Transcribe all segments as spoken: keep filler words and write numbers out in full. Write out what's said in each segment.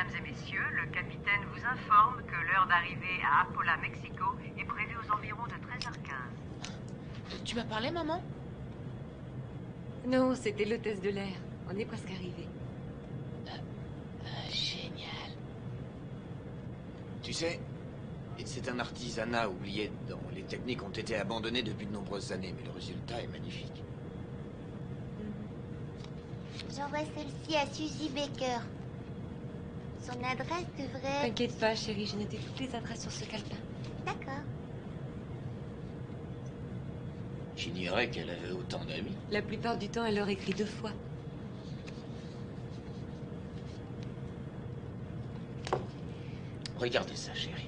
Mesdames et messieurs, le capitaine vous informe que l'heure d'arrivée à Apola, Mexico est prévue aux environs de treize heures quinze. Tu m'as parlé, maman? Non, c'était l'hôtesse de l'air. On est presque arrivé. Euh, euh, génial. Tu sais, c'est un artisanat oublié dont les techniques ont été abandonnées depuis de nombreuses années, mais le résultat est magnifique. J'envoie celle-ci à Suzy Baker. Son adresse devrait... T'inquiète pas, chérie, j'ai noté toutes les adresses sur ce calepin. D'accord. J'ignorais qu'elle avait autant d'amis. La plupart du temps, elle leur écrit deux fois. Regardez ça, chérie.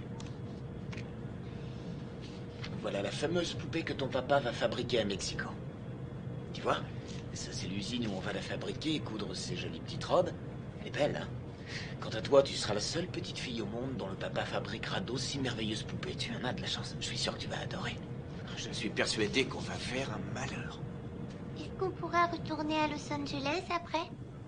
Voilà la fameuse poupée que ton papa va fabriquer à Mexico. Tu vois? Ça, c'est l'usine où on va la fabriquer et coudre ces jolies petites robes. Elle est belle, hein? Quant à toi, tu seras la seule petite fille au monde dont le papa fabriquera d'aussi merveilleuses poupées. Tu en as de la chance. Je suis sûr que tu vas adorer. Je suis persuadé qu'on va faire un malheur. Est-ce qu'on pourra retourner à Los Angeles après?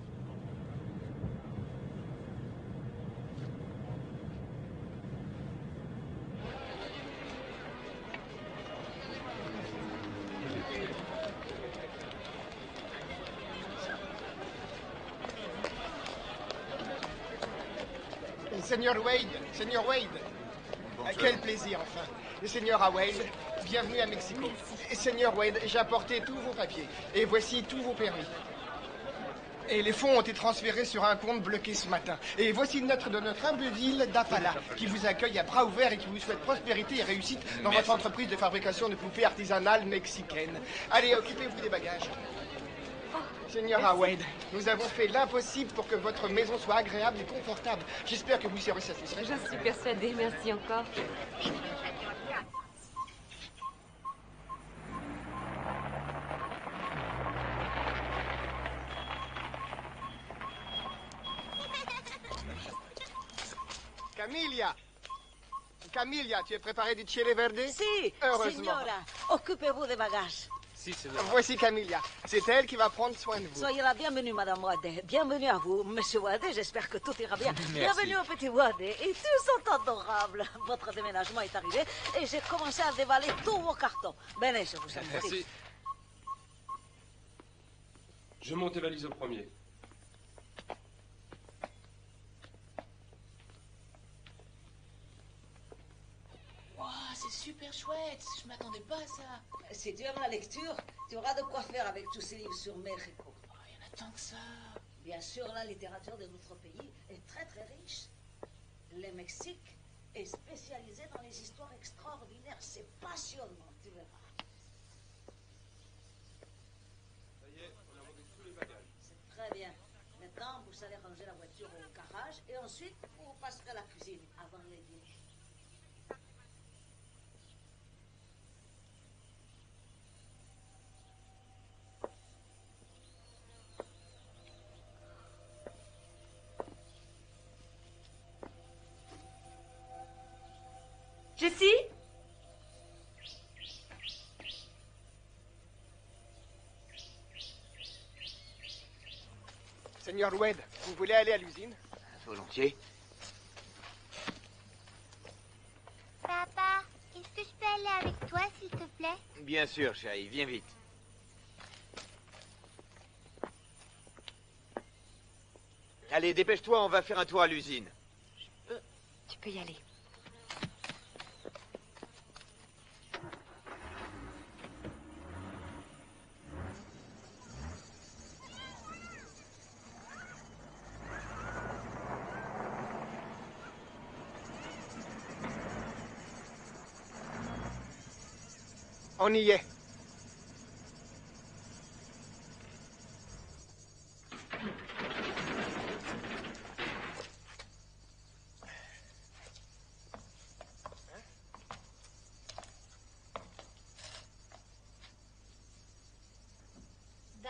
Seigneur Wade, Seigneur Wade. Bonsoir. Quel plaisir, enfin. Le Seigneur Wade, bienvenue à Mexico. Merci. Seigneur Wade, j'ai apporté tous vos papiers. Et voici tous vos permis. Et les fonds ont été transférés sur un compte bloqué ce matin. Et voici une lettre de notre humble ville d'Apala, qui vous accueille à bras ouverts et qui vous souhaite prospérité et réussite dans Merci. Votre entreprise de fabrication de poupées artisanales mexicaines. Allez, occupez-vous des bagages. Seigneur Wade, nous avons fait l'impossible pour que votre maison soit agréable et confortable. J'espère que vous serez satisfait. J'en suis persuadée, merci encore. Camilla! Camilla, tu es préparé du chile verde? Si, heureusement. Signora, occupez-vous des bagages. Voici Camilla. C'est elle qui va prendre soin de vous. Soyez la bienvenue, Madame Wade. Bienvenue à vous, Monsieur Wade. J'espère que tout ira bien. Merci. Bienvenue au petit Wade. Et tous sont adorables. Votre déménagement est arrivé et j'ai commencé à dévaler tous vos cartons. Venez, je vous en prie. Merci. Je monte et valise au premier. C'est super chouette, je m'attendais pas à ça. Si tu aimes la lecture, tu auras de quoi faire avec tous ces livres sur Mexico. Oh, il y en a tant que ça. Bien sûr, la littérature de notre pays est très très riche. Le Mexique est spécialisé dans les histoires extraordinaires. C'est passionnant, tu verras. Ça y est, on a rendu tous les bagages. C'est très bien. Maintenant, vous allez ranger la voiture au garage et ensuite, vous passerez à la cuisine avant le dîner. Jessie? Seigneur Wade, vous voulez aller à l'usine? Volontiers. Papa, est-ce que je peux aller avec toi, s'il te plaît? Bien sûr, chérie, viens vite. Allez, dépêche-toi, on va faire un tour à l'usine. Tu peux y aller. On y est. Bah.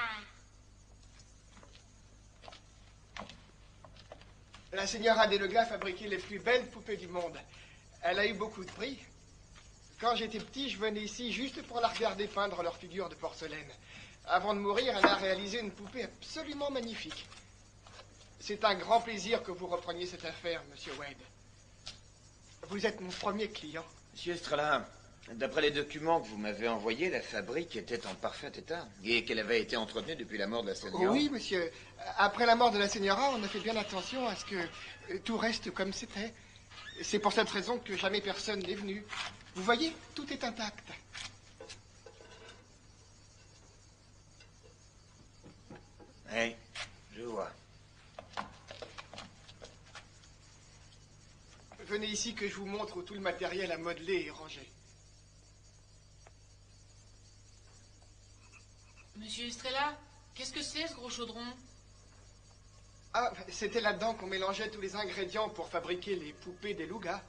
La Señora Delega fabriquait les plus belles poupées du monde. Elle a eu beaucoup de prix. Quand j'étais petit, je venais ici juste pour la regarder peindre leurs figures de porcelaine. Avant de mourir, elle a réalisé une poupée absolument magnifique. C'est un grand plaisir que vous repreniez cette affaire, Monsieur Wade. Vous êtes mon premier client. Monsieur Estrella, d'après les documents que vous m'avez envoyés, la fabrique était en parfait état et qu'elle avait été entretenue depuis la mort de la Señora. Oui, monsieur. Après la mort de la Señora, on a fait bien attention à ce que euh, tout reste comme c'était. C'est pour cette raison que jamais personne n'est venu. Vous voyez, tout est intact. Oui, je vois. Venez ici que je vous montre où tout le matériel à modeler est rangé. Monsieur Estrella, qu'est-ce que c'est ce gros chaudron? Ah, c'était là-dedans qu'on mélangeait tous les ingrédients pour fabriquer les poupées des Lugas.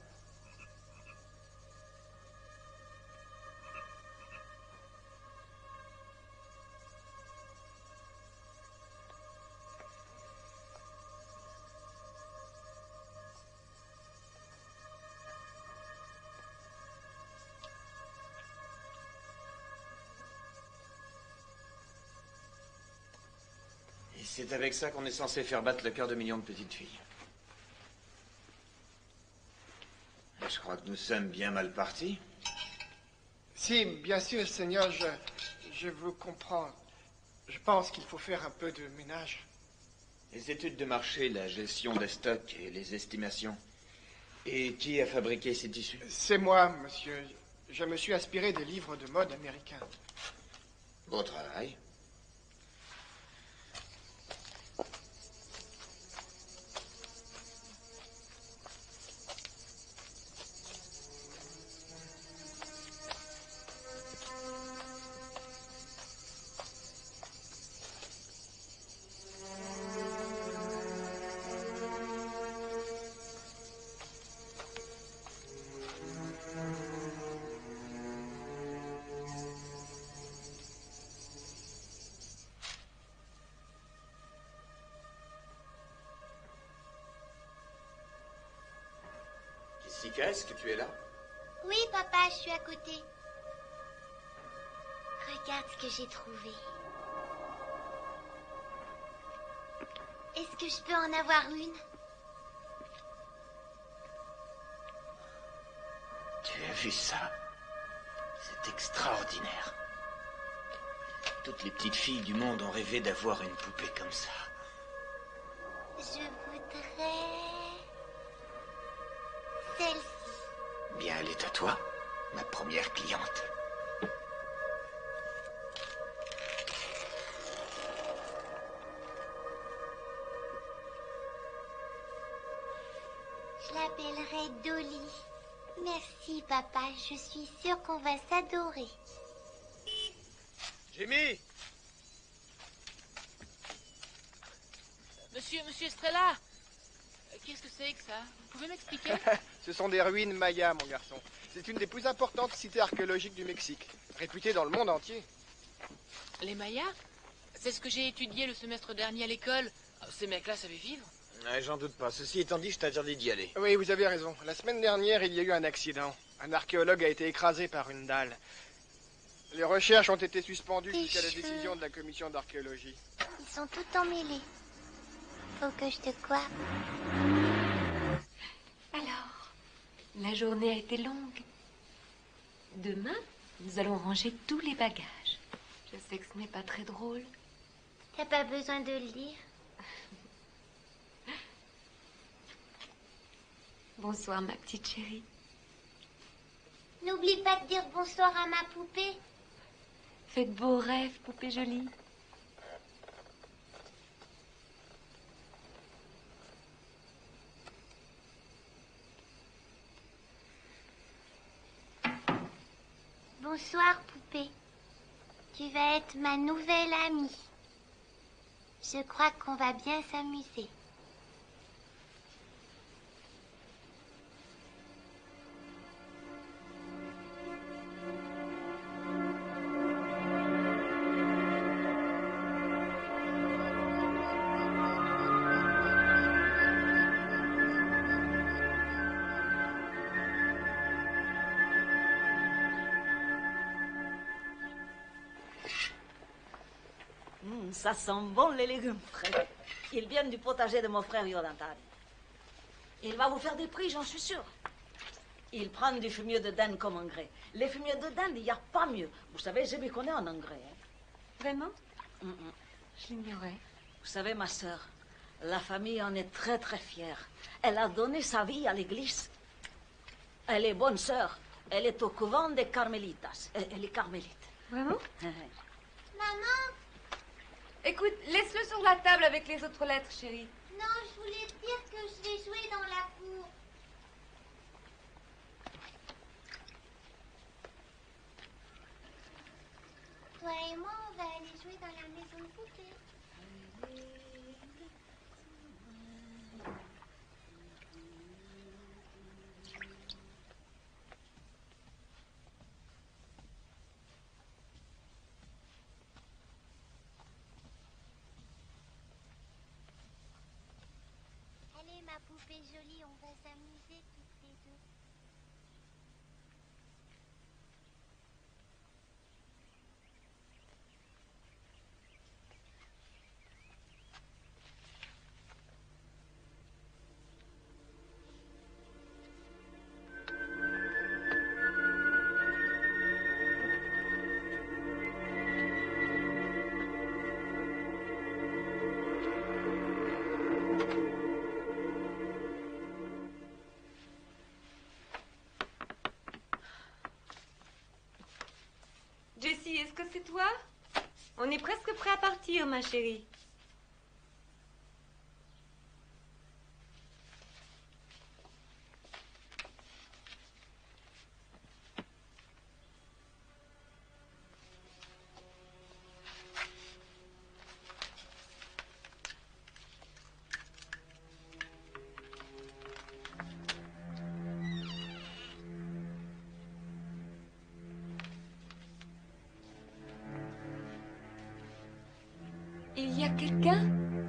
Et c'est avec ça qu'on est censé faire battre le cœur de millions de petites filles. Je crois que nous sommes bien mal partis. Si, bien sûr, Seigneur, je, je vous comprends. Je pense qu'il faut faire un peu de ménage. Les études de marché, la gestion des stocks et les estimations. Et qui a fabriqué ces tissus? C'est moi, monsieur. Je me suis inspiré des livres de mode américains. Beau travail. Jessica, est-ce que tu es là? Oui, papa, je suis à côté. Regarde ce que j'ai trouvé. Est-ce que je peux en avoir une? Tu as vu ça? C'est extraordinaire. Toutes les petites filles du monde ont rêvé d'avoir une poupée comme ça. Je voudrais... celle-ci. Bien, elle est à toi, ma première cliente. Je l'appellerai Dolly. Merci, papa. Je suis sûre qu'on va s'adorer. Jimmy! Monsieur, monsieur Estrella, euh, qu'est-ce que c'est que ça? Vous pouvez m'expliquer? Ce sont des ruines mayas, mon garçon. C'est une des plus importantes cités archéologiques du Mexique, réputée dans le monde entier. Les Mayas? C'est ce que j'ai étudié le semestre dernier à l'école. Ces mecs-là savaient vivre? Ouais, j'en doute pas. Ceci étant dit, je t'interdis d'y aller. Oui, vous avez raison. La semaine dernière, il y a eu un accident. Un archéologue a été écrasé par une dalle. Les recherches ont été suspendues Tes jusqu'à la cheveux. décision de la commission d'archéologie. Ils sont tout emmêlés. Faut que je te coiffe. Alors, la journée a été longue. Demain, nous allons ranger tous les bagages. Je sais que ce n'est pas très drôle. T'as pas besoin de le lire. Bonsoir, ma petite chérie. N'oublie pas de dire bonsoir à ma poupée. Fais de beaux rêves, poupée jolie. Bonsoir, poupée. Tu vas être ma nouvelle amie. Je crois qu'on va bien s'amuser. Hum, ça sent bon les légumes frais. Ils viennent du potager de mon frère Yodantari. Il va vous faire des prix, j'en suis sûre. Il prend du fumier de dinde comme engrais. Les fumiers de dinde, il n'y a pas mieux. Vous savez, je m'y connais en engrais. Hein. Vraiment? Mm -mm. Je l'ignorais. Vous savez, ma sœur, la famille en est très très fière. Elle a donné sa vie à l'église. Elle est bonne sœur. Elle est au couvent des Carmélitas. Elle, elle est carmélite. Vraiment? Maman? Écoute, laisse-le sur la table avec les autres lettres, chérie. Non, je voulais te dire que je vais jouer dans la cour. Toi et moi, on va aller jouer dans la maison de poupée. Allez, ma poupée jolie, on va s'amuser toutes les deux. Jessie, est-ce que c'est toi? On est presque prêt à partir, ma chérie. Il y a quelqu'un?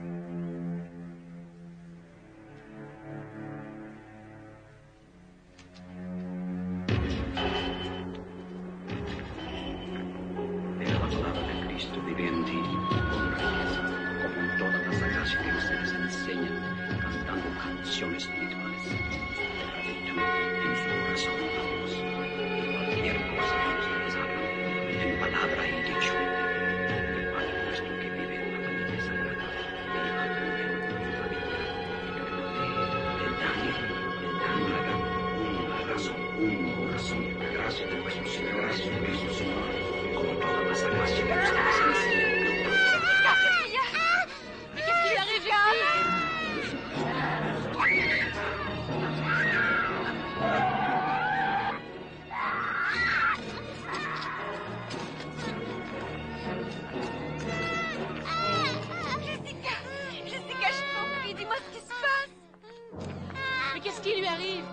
Veo la palabra de Cristo viviente y con riqueza, como todas las sagradas que ustedes enseñan, cantando canciones espirituales. De gratitud en su corazón a Dios. Y cualquier cosa que ustedes hagan, en palabra y dicho, el Padre nuestro que vive en la familia sagrada, viva también con su familia. Y que le dan, le dan una razón, un corazón. Gracias de nuestro Señor Jesucristo, Señor, como todas las sagradas que ustedes enseñan. Mais qu'est-ce qui lui arrive, Jessie? Jessica! Jessica, je t'en prie, dis-moi ce qui se passe! Mais qu'est-ce qui lui arrive?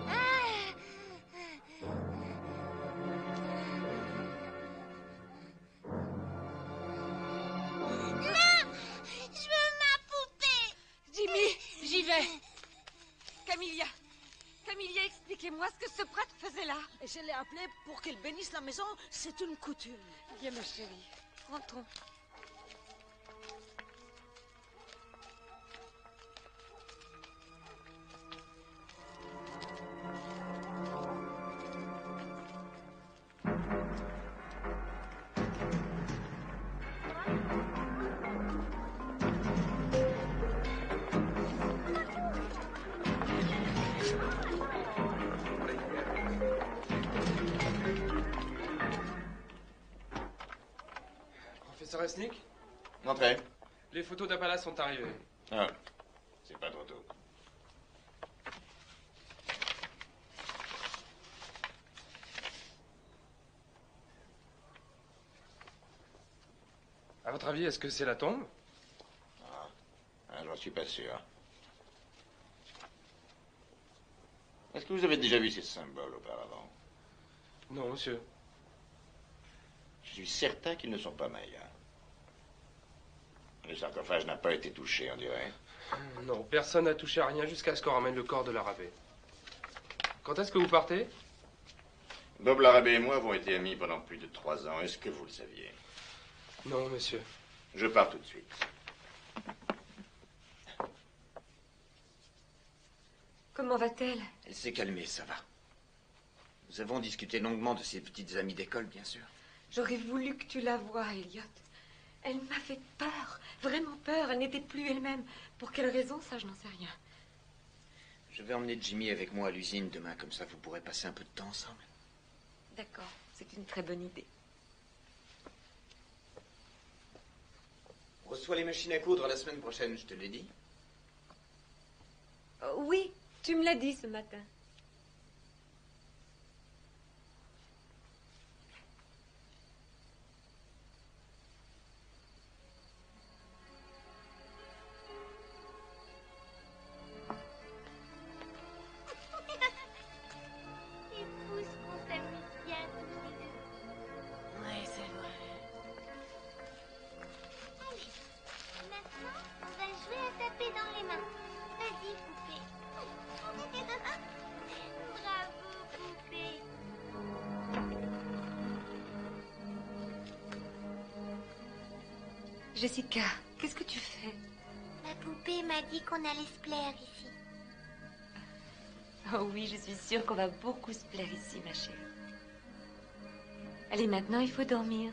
Je veux ma poupée. Jimmy! J'y vais. Camilla! Camilla, expliquez-moi ce que ce prêtre faisait là. Et je l'ai appelé pour qu'il bénisse la maison. C'est une coutume. Viens, ma chérie. Rentrons. Professeur Esnick, Entrez. les photos d'Apala sont arrivées. Ah, c'est pas trop tôt. À votre avis, est-ce que c'est la tombe? Ah, ah, j'en suis pas sûr. Est-ce que vous avez déjà vu ces symboles auparavant? Non, monsieur. Je suis certain qu'ils ne sont pas mayas. Le sarcophage n'a pas été touché, on dirait. Non, personne n'a touché à rien jusqu'à ce qu'on ramène le corps de l'arabé. Quand est-ce que vous partez? Bob Larrabé et moi avons été amis pendant plus de trois ans. Est-ce que vous le saviez? Non, monsieur. Je pars tout de suite. Comment va-t-elle? Elle s'est calmée, ça va. Nous avons discuté longuement de ses petites amies d'école, bien sûr. J'aurais voulu que tu la voies, Elliot. Elle m'a fait peur, vraiment peur. Elle n'était plus elle-même. Pour quelle raison, ça, je n'en sais rien. Je vais emmener Jimmy avec moi à l'usine demain, comme ça vous pourrez passer un peu de temps ensemble. D'accord, c'est une très bonne idée. On reçoit les machines à coudre la semaine prochaine, je te l'ai dit. Oh, oui, tu me l'as dit ce matin. Jessica, qu'est-ce que tu fais? La poupée m'a dit qu'on allait se plaire ici. Oh oui, je suis sûre qu'on va beaucoup se plaire ici, ma chérie. Allez, maintenant, il faut dormir.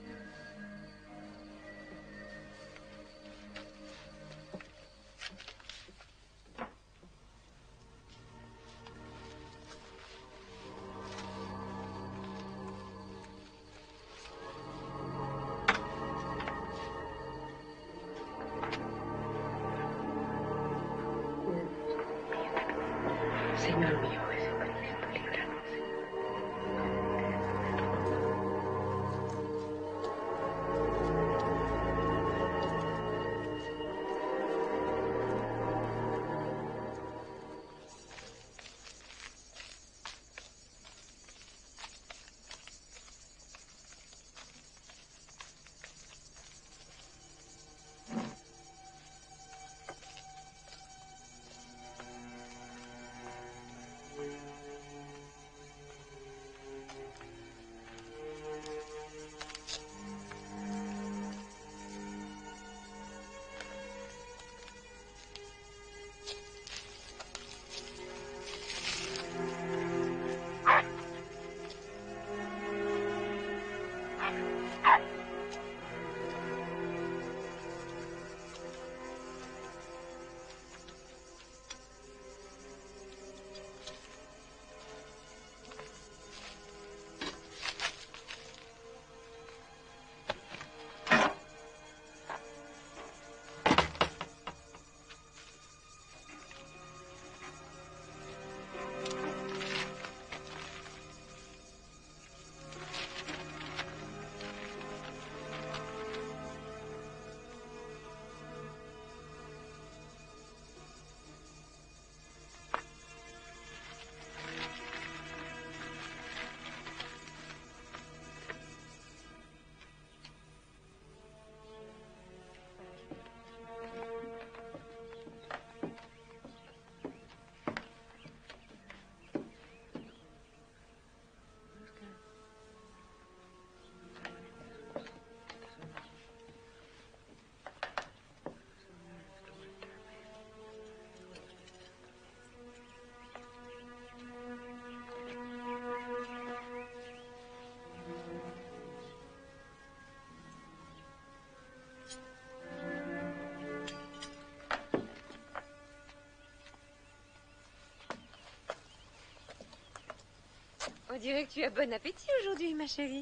Señor mío Jesucristo, líbranos. On dirait que tu as bon appétit aujourd'hui, ma chérie.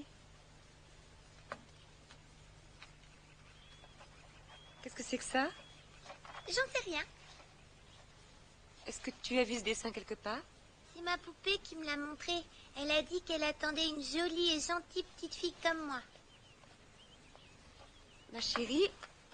Qu'est-ce que c'est que ça? J'en sais rien. Est-ce que tu as vu ce dessin quelque part? C'est ma poupée qui me l'a montré. Elle a dit qu'elle attendait une jolie et gentille petite fille comme moi. Ma chérie...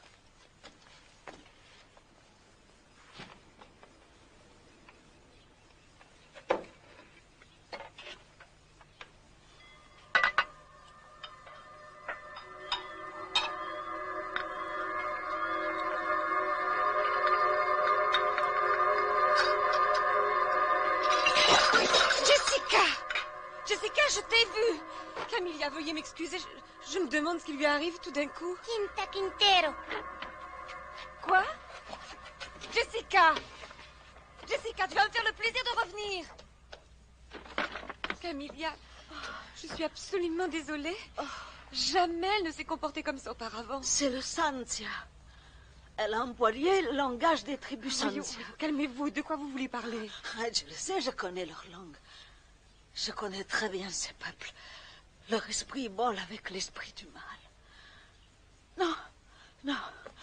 Camilla, veuillez m'excuser, je, je me demande ce qui lui arrive tout d'un coup. Quinta Quintero. Quoi? Jessica! Jessica, tu vas me faire le plaisir de revenir. Camilla, oh, je suis absolument désolée. Oh. Jamais elle ne s'est comportée comme ça auparavant. C'est le Santia. Elle a employé le langage des tribus Santia. Calmez-vous, de quoi vous voulez parler? Ah, je le sais, je connais leur langue. Je connais très bien ces peuples. Leur esprit vole avec l'esprit du mal. Non, non.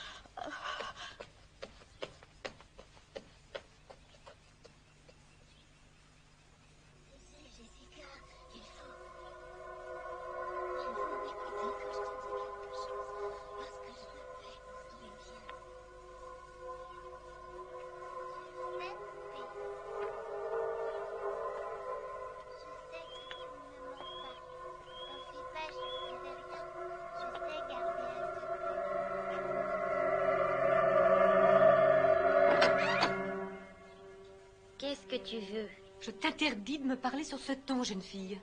Qu'est-ce que tu veux? Je t'interdis de me parler sur ce ton, jeune fille.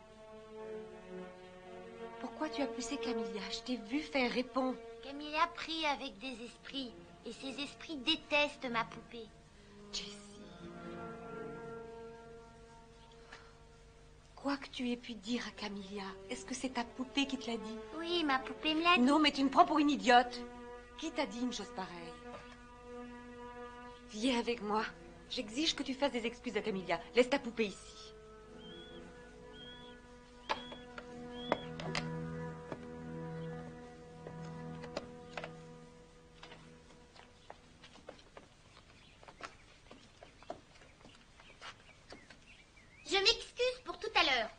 Pourquoi tu as poussé Camilla? Je t'ai vu faire, réponds. Camilla prie avec des esprits. Et ces esprits détestent ma poupée. Jessie. Quoi que tu aies pu dire à Camilla, est-ce que c'est ta poupée qui te l'a dit? Oui, ma poupée me l'a dit. Non, mais tu me prends pour une idiote. Qui t'a dit une chose pareille? Viens avec moi. J'exige que tu fasses des excuses à Camilla. Laisse ta poupée ici. Je m'excuse pour tout à l'heure.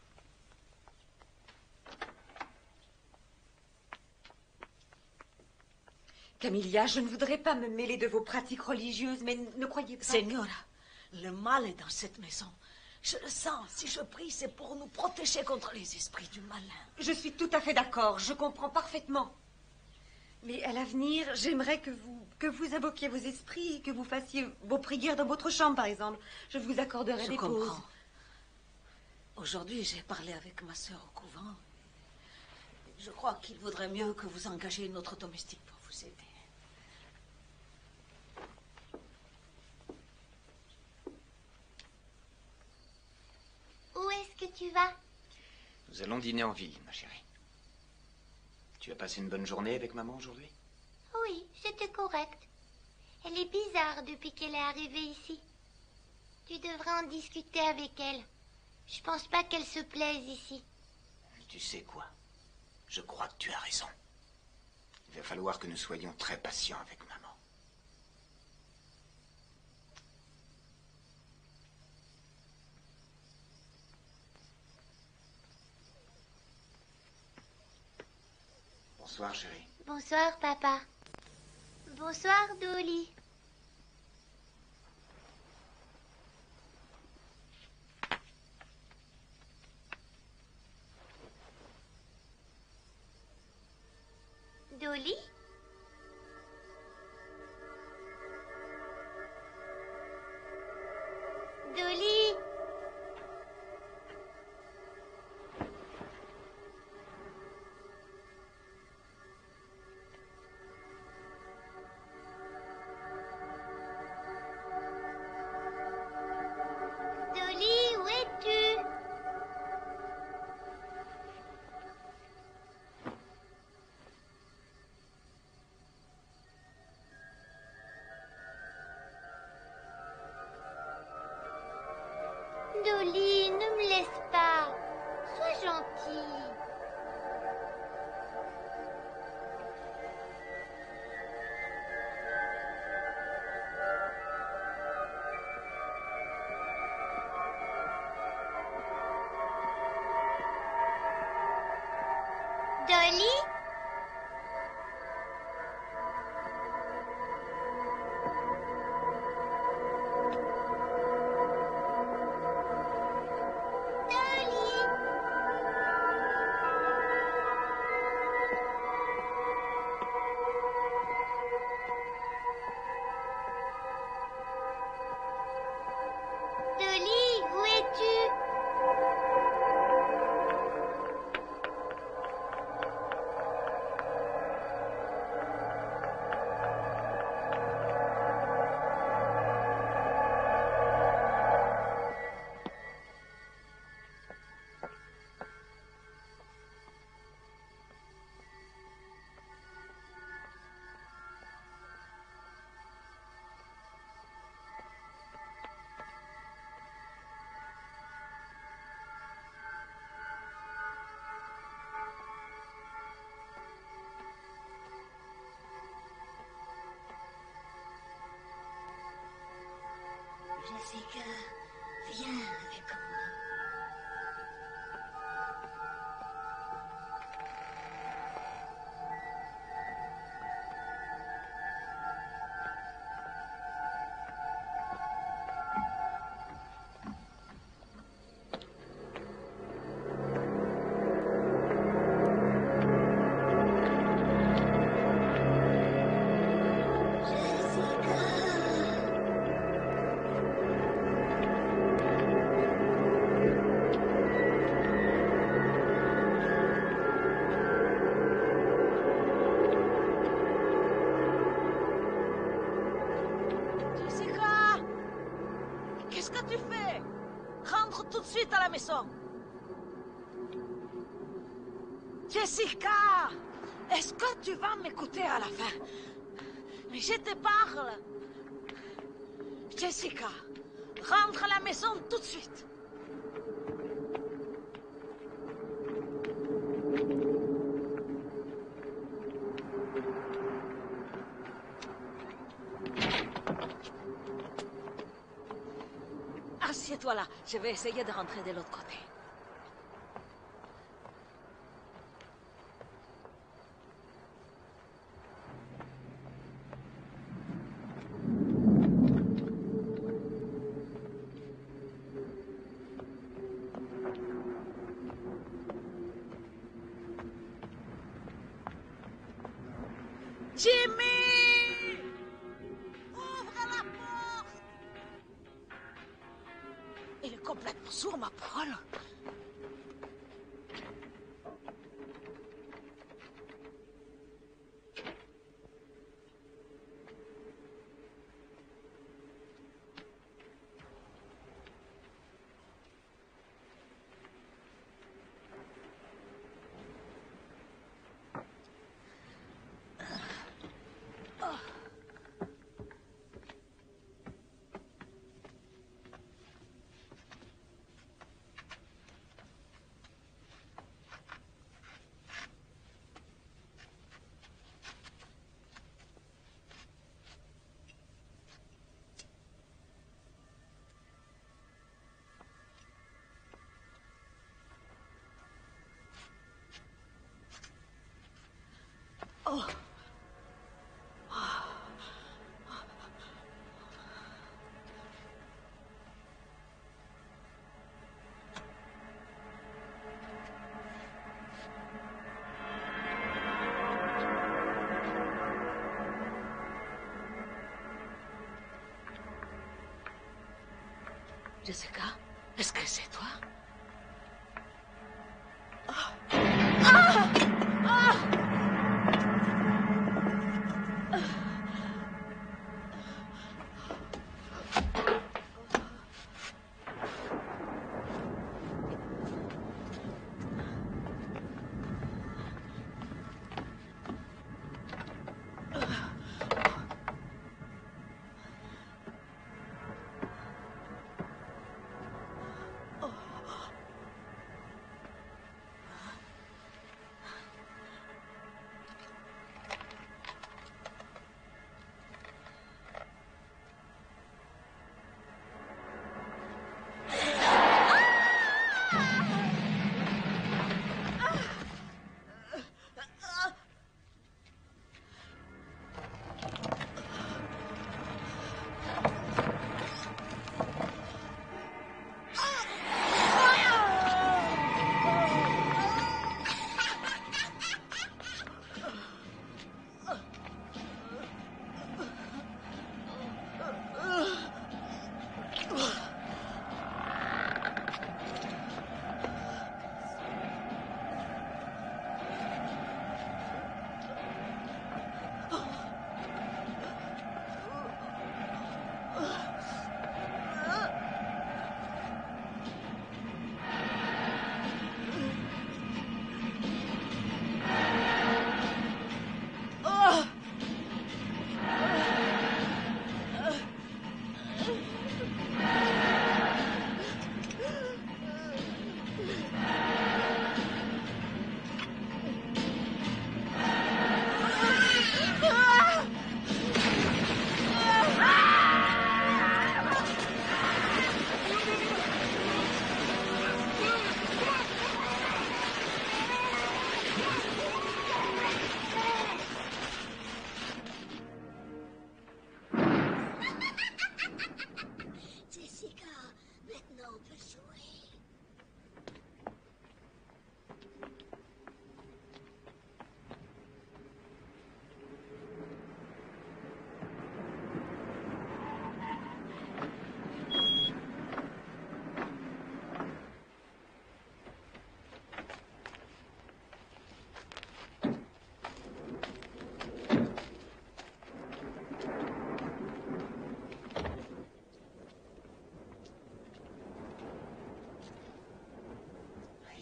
Camilla, je ne voudrais pas me mêler de vos pratiques religieuses, mais ne croyez pas... Señora, le mal est dans cette maison. Je le sens. Si je prie, c'est pour nous protéger contre les esprits du malin. Je suis tout à fait d'accord. Je comprends parfaitement. Mais à l'avenir, j'aimerais que vous, que vous invoquiez vos esprits, que vous fassiez vos prières dans votre chambre, par exemple. Je vous accorderai je des comprends. pauses. Aujourd'hui, j'ai parlé avec ma sœur au couvent. Je crois qu'il vaudrait mieux que vous engagiez notre domestique pour vous aider. Où est-ce que tu vas? Nous allons dîner en ville, ma chérie. Tu as passé une bonne journée avec maman aujourd'hui? Oui, c'était correct. Elle est bizarre depuis qu'elle est arrivée ici. Tu devrais en discuter avec elle. Je pense pas qu'elle se plaise ici. Tu sais quoi? Je crois que tu as raison. Il va falloir que nous soyons très patients avec maman. Bonsoir, chérie. Bonsoir, papa. Bonsoir, Dolly. Dolly? Dolly? Dolly, où es-tu? Dolly, ne me laisse pas. Sois gentille. Dolly? Dolly, où es-tu? Jessica, viens avec moi. Qu'est-ce que tu fais? Rentre tout de suite à la maison. Jessica, est-ce que tu vas m'écouter à la fin? Mais je te parle. Jessica, rentre à la maison tout de suite. Assieds-toi là, je vais essayer de rentrer de l'autre côté. Jimmy! Ouvre la porte! Il est complètement sourd, ma parole. Oh. Jessica, est-ce que c'est toi? Ah! Ah! Ah!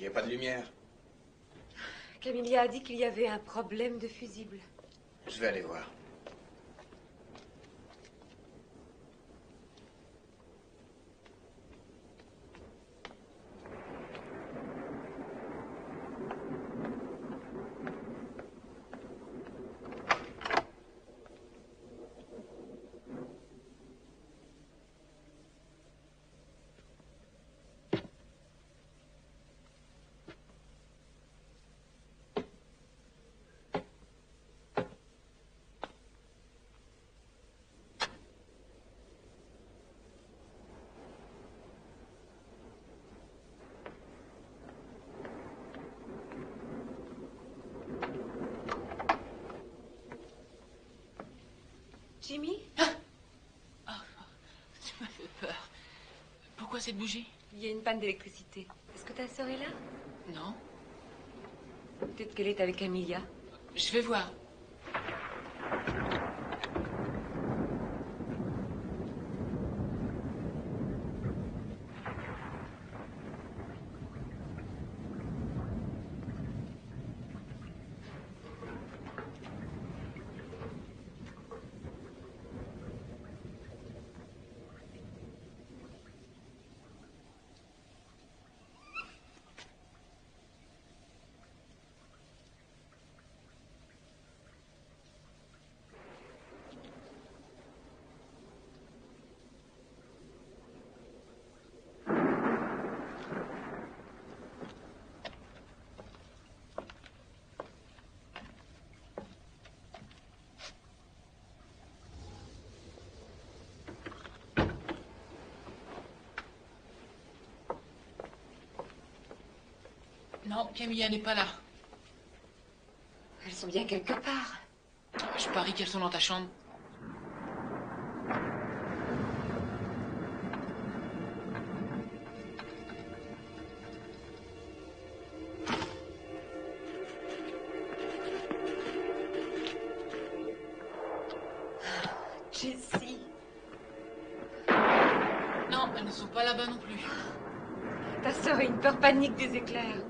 n'y a pas de lumière. Camilla a dit qu'il y avait un problème de fusible. Je vais aller voir. Jimmy? Ah, tu m'as fait peur. Pourquoi cette bougie? Il y a une panne d'électricité. Est-ce que ta sœur est là? Non. Peut-être qu'elle est avec Camilla. Je vais voir. Non, Camilla n'est pas là. Elles sont bien quelque part. Je parie qu'elles sont dans ta chambre. Jessie. Non, elles ne sont pas là-bas non plus. Ta sœur a une peur panique des éclairs.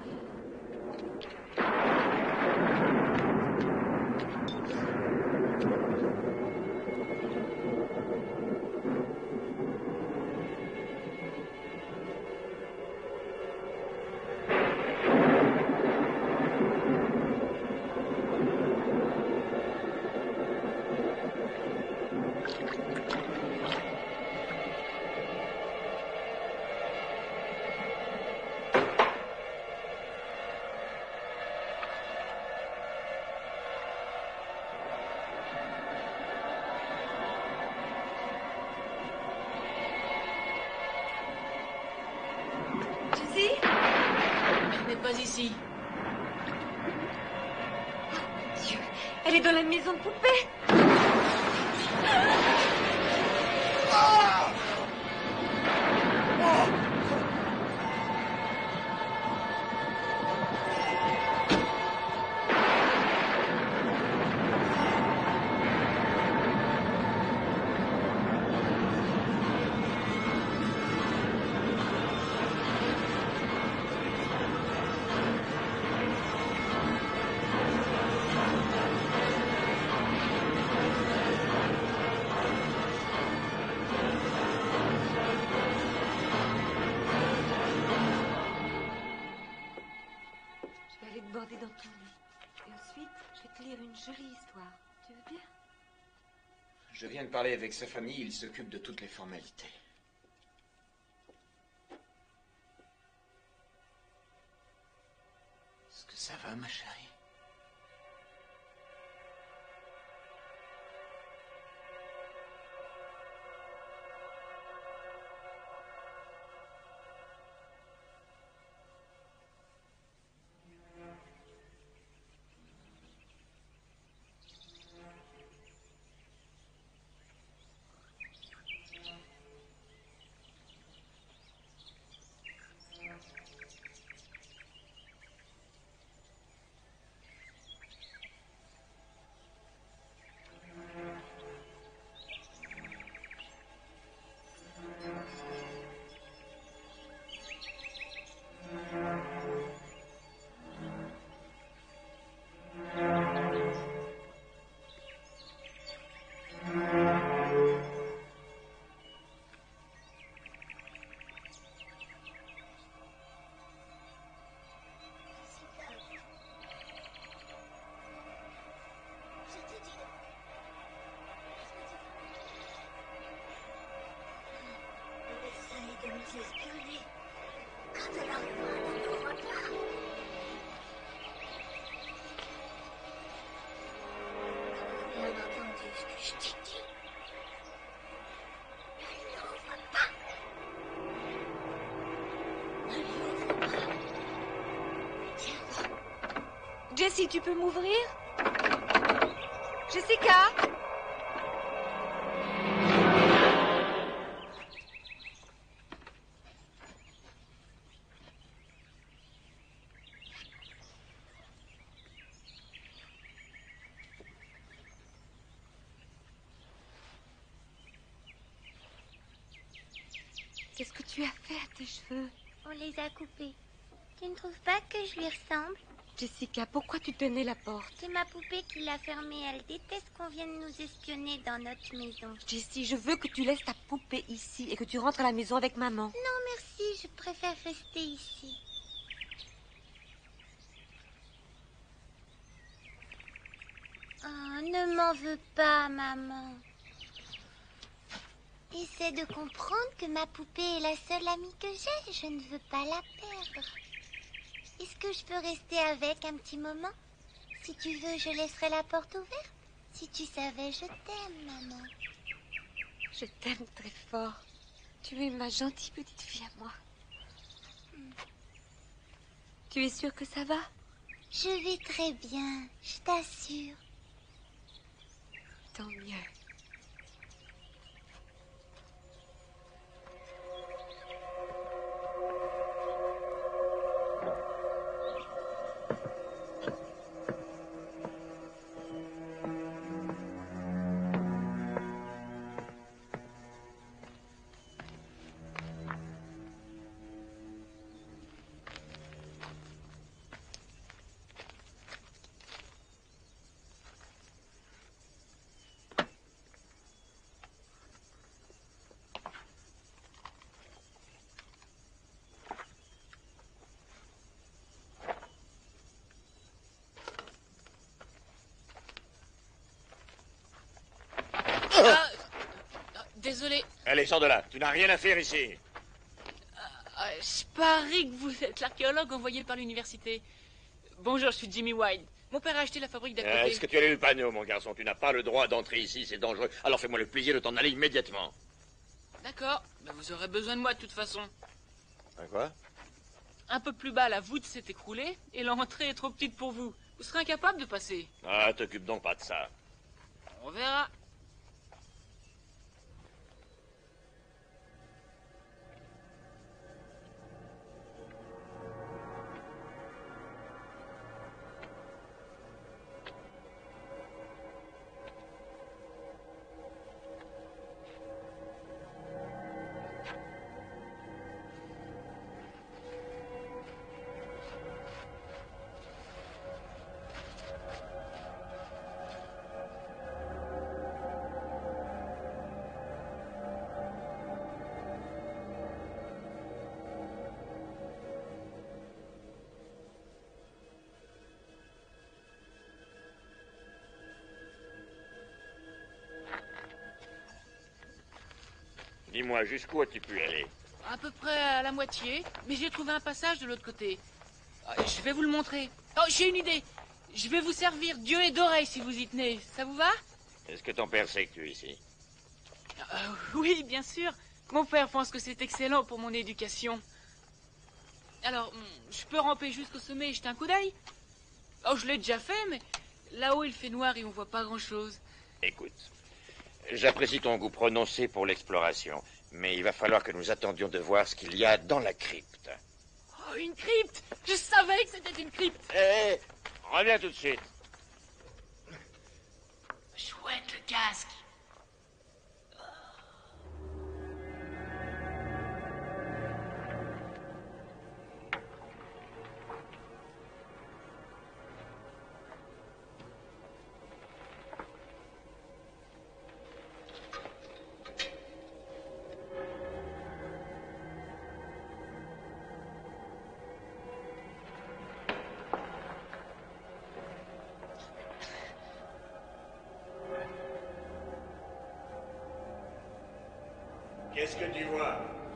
Pas ici. Oh, Dieu, elle est dans la maison de poupée. Ah! Oh! Border dans ton lit. Et ensuite, je vais te lire une jolie histoire. Tu veux bien? Je viens de parler avec sa famille, il s'occupe de toutes les formalités. Est-ce que ça va, ma chérie? Je t'ai dit. Ne l'ouvre pas. Ne l'ouvre pas. Tiens, va. Jessie, tu peux m'ouvrir? Jessica? Qu'est-ce que tu as fait à tes cheveux? On les a coupés. Tu ne trouves pas que je lui ressemble? Jessica, pourquoi tu tenais la porte? C'est ma poupée qui l'a fermée. Elle déteste qu'on vienne nous espionner dans notre maison. Jessie, je veux que tu laisses ta poupée ici et que tu rentres à la maison avec maman. Non, merci. Je préfère rester ici. Oh, ne m'en veux pas, maman. Essaie de comprendre que ma poupée est la seule amie que j'ai. Je ne veux pas la perdre. Est-ce que je peux rester avec un petit moment? Si tu veux, je laisserai la porte ouverte. Si tu savais, je t'aime, maman. Je t'aime très fort. Tu es ma gentille petite fille à moi. Hmm. Tu es sûre que ça va? Je vais très bien, je t'assure. Tant mieux. Ah, désolé. Allez, sors de là. Tu n'as rien à faire ici. Ah, je parie que vous êtes l'archéologue envoyé par l'université. Bonjour, je suis Jimmy White. Mon père a acheté la fabrique d'à Euh, côté. Est-ce que tu as lu le panneau, mon garçon? Tu n'as pas le droit d'entrer ici, c'est dangereux. Alors fais-moi le plaisir de t'en aller immédiatement. D'accord, ben, vous aurez besoin de moi de toute façon. À quoi? Un peu plus bas, la voûte s'est écroulée et l'entrée est trop petite pour vous. Vous serez incapable de passer. Ah, t'occupe donc pas de ça. On verra. Dis-moi, jusqu'où as-tu pu aller? À peu près à la moitié, mais j'ai trouvé un passage de l'autre côté. Ah, je vais vous le montrer. Oh, j'ai une idée. Je vais vous servir d'yeux et d'oreilles si vous y tenez. Ça vous va? Est-ce que ton père sait que tu es ici? Euh, oui, bien sûr. Mon père pense que c'est excellent pour mon éducation. Alors, je peux ramper jusqu'au sommet et jeter un coup d'œil? Oh, je l'ai déjà fait, mais là-haut il fait noir et on voit pas grand-chose. Écoute, j'apprécie ton goût prononcé pour l'exploration, mais il va falloir que nous attendions de voir ce qu'il y a dans la crypte. Oh, une crypte! Je savais que c'était une crypte! Hé, hey, reviens tout de suite. Chouette, le casque! Qu'est-ce que tu vois?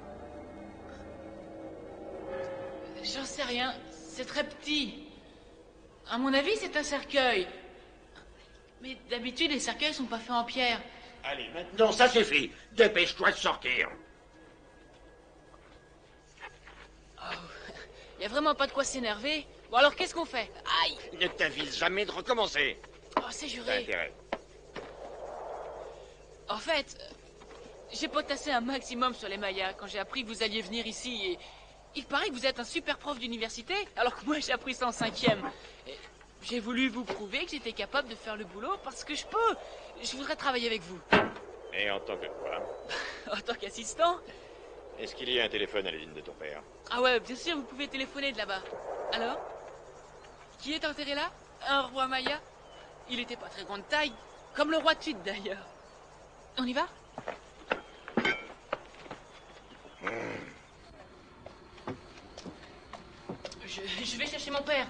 J'en sais rien. C'est très petit. À mon avis, c'est un cercueil. Mais d'habitude, les cercueils sont pas faits en pierre. Allez, maintenant, ça suffit. Dépêche-toi de sortir. Oh, y a vraiment pas de quoi s'énerver. Bon, alors qu'est-ce qu'on fait? Aïe! Ne t'avise jamais de recommencer. Oh, c'est T'as juré. intérêt. En fait, euh, j'ai potassé un maximum sur les Mayas quand j'ai appris que vous alliez venir ici et... Il paraît que vous êtes un super prof d'université, alors que moi j'ai appris ça en cinquième. Et j'ai voulu vous prouver que j'étais capable de faire le boulot parce que je peux. Je voudrais travailler avec vous. Et en tant que quoi? En tant qu'assistant? Est-ce qu'il y a un téléphone à l'usine de ton père? Ah ouais, bien sûr, vous pouvez téléphoner de là-bas. Alors? Qui est enterré là? Un roi Maya? Il était pas très grande taille, comme le roi Tut d'ailleurs. On y va? Mmh. Je, je vais chercher mon père.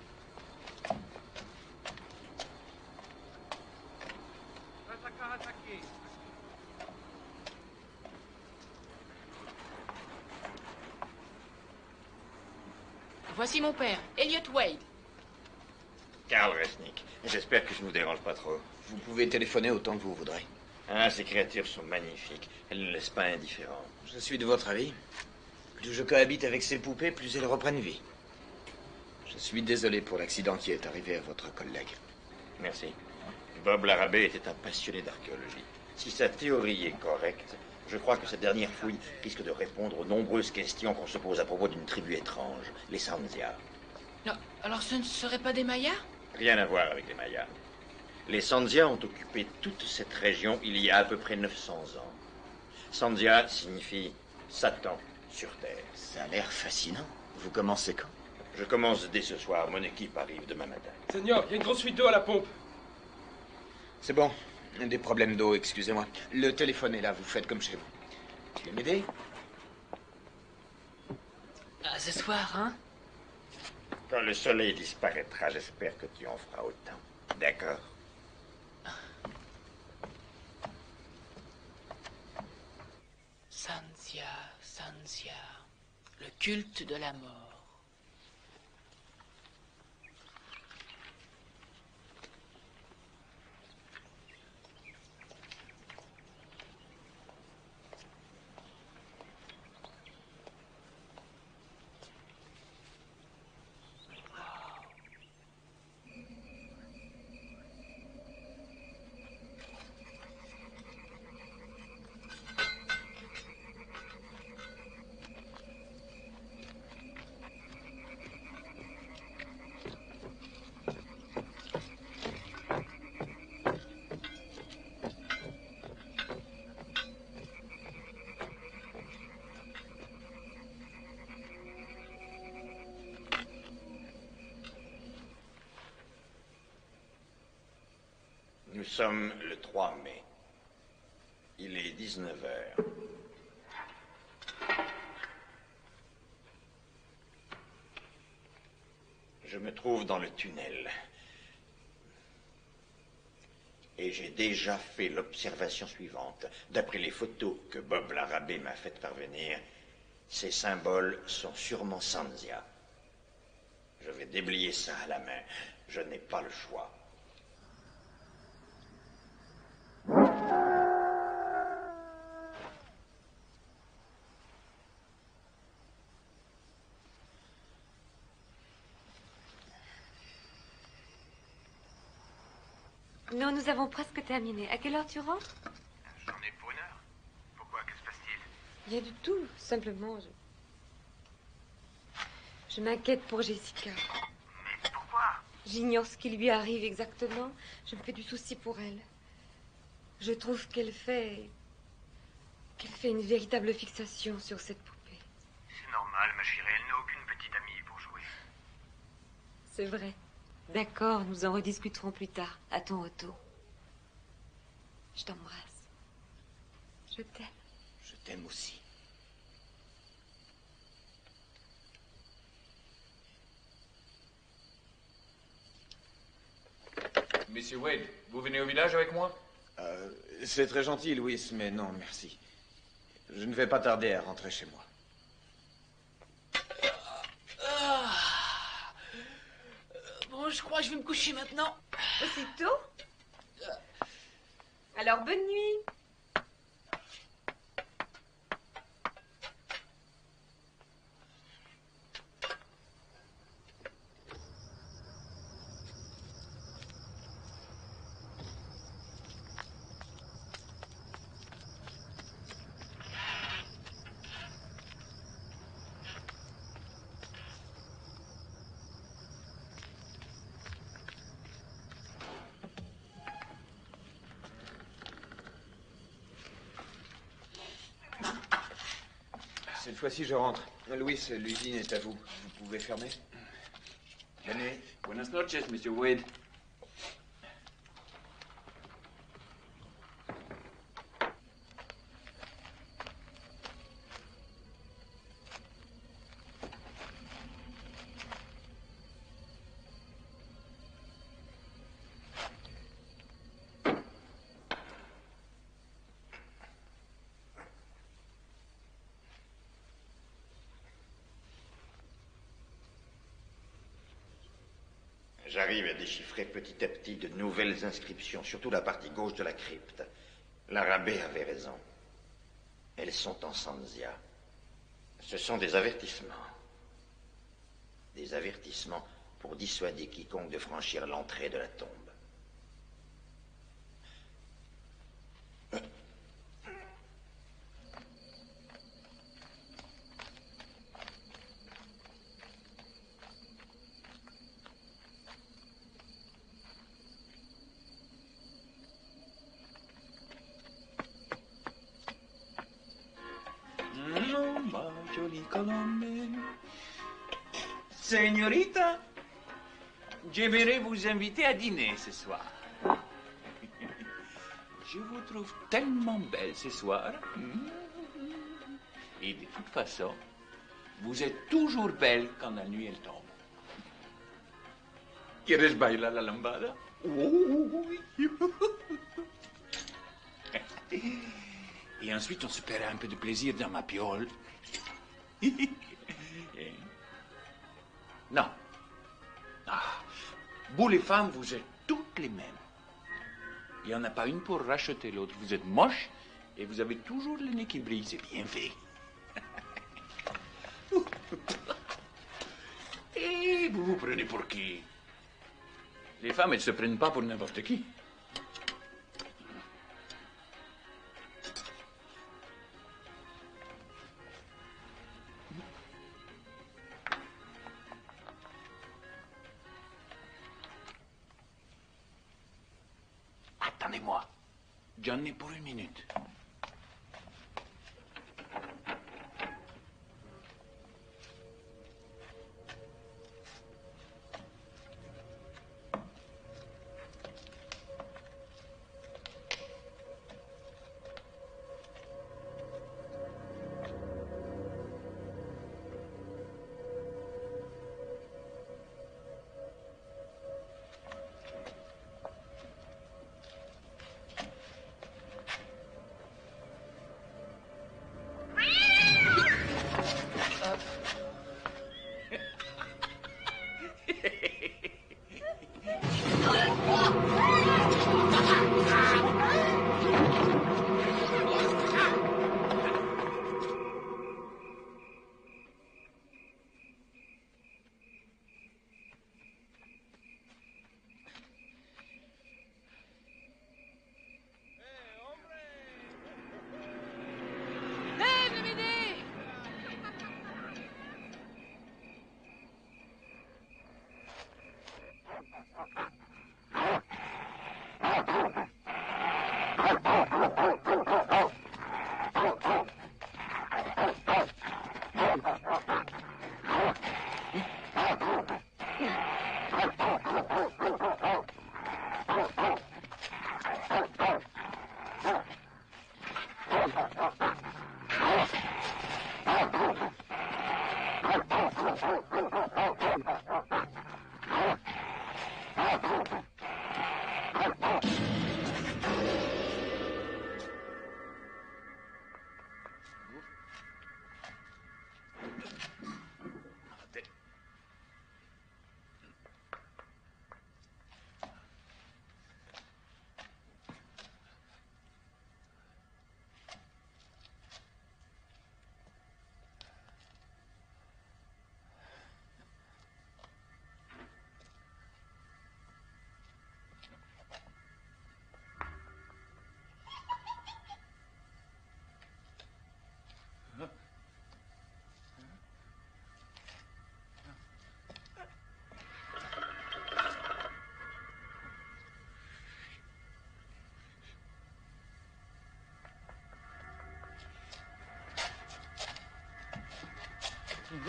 Voici mon père, Elliot Wade. Carl Resnick, j'espère que je ne vous dérange pas trop. Vous pouvez téléphoner autant que vous voudrez. Ah, ces créatures sont magnifiques. Elles ne laissent pas indifférent. Je suis de votre avis. Plus je cohabite avec ces poupées, plus elles reprennent vie. Je suis désolé pour l'accident qui est arrivé à votre collègue. Merci. Bob Larrabee était un passionné d'archéologie. Si sa théorie est correcte, je crois que cette dernière fouille risque de répondre aux nombreuses questions qu'on se pose à propos d'une tribu étrange, les Sandia. Non, alors ce ne seraient pas des Mayas? Rien à voir avec les Mayas. Les Sandia ont occupé toute cette région il y a à peu près neuf cents ans. Sandia signifie Satan sur Terre. Ça a l'air fascinant. Vous commencez quand? Je commence dès ce soir. Mon équipe arrive demain matin. Seigneur, il y a une grosse fuite d'eau à la pompe. C'est bon. Des problèmes d'eau, excusez-moi. Le téléphone est là, vous faites comme chez vous. Tu veux m'aider? Ah, ce soir, hein? Quand le soleil disparaîtra, j'espère que tu en feras autant. D'accord? Sanzia, Sanzia, le culte de la mort. Nous sommes le trois mai. Il est dix-neuf heures. Je me trouve dans le tunnel. Et j'ai déjà fait l'observation suivante. D'après les photos que Bob Larrabee m'a faites parvenir, ces symboles sont sûrement Sanzia. Je vais déblayer ça à la main. Je n'ai pas le choix. Non, nous avons presque terminé. À quelle heure tu rentres? J'en ai pour une heure. Pourquoi? Que se passe-t-il? Rien du tout. Simplement, je... Je m'inquiète pour Jessica. Mais pourquoi? J'ignore ce qui lui arrive exactement. Je me fais du souci pour elle. Je trouve qu'elle fait... qu'elle fait une véritable fixation sur cette poupée. C'est normal, ma chérie. Elle n'a aucune petite amie pour jouer. C'est vrai. D'accord, nous en rediscuterons plus tard, à ton retour. Je t'embrasse. Je t'aime. Je t'aime aussi. Monsieur Wade, vous venez au village avec moi? euh, C'est très gentil, Louis, mais non, merci. Je ne vais pas tarder à rentrer chez moi. Bon, je crois que je vais me coucher maintenant. Aussitôt? Alors, bonne nuit. Cette fois-ci, je rentre. Louis, l'usine est à vous. Vous pouvez fermer? Bonne nuit. Buenas noches, Monsieur Wade. J'arrive à déchiffrer petit à petit de nouvelles inscriptions, surtout la partie gauche de la crypte. L'arabé avait raison. Elles sont en Sanzia. Ce sont des avertissements. Des avertissements pour dissuader quiconque de franchir l'entrée de la tombe. Señorita, j'aimerais vous inviter à dîner ce soir. Je vous trouve tellement belle ce soir. Et de toute façon, vous êtes toujours belle quand la nuit elle tombe. ¿Quieres bailar la lambada? Et ensuite, on se paiera un peu de plaisir dans ma piole. Non. Ah, vous les femmes, vous êtes toutes les mêmes. Il n'y en a pas une pour racheter l'autre. Vous êtes moche et vous avez toujours le nez qui brille. C'est bien fait. Et vous vous prenez pour qui? Les femmes, elles ne se prennent pas pour n'importe qui. Attendez-moi. J'en ai pour une minute.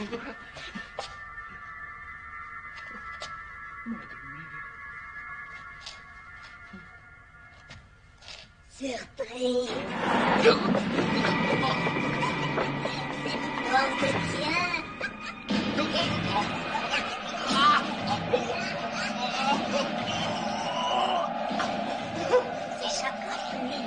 Surprise. Porte tiens. C'est chocolat.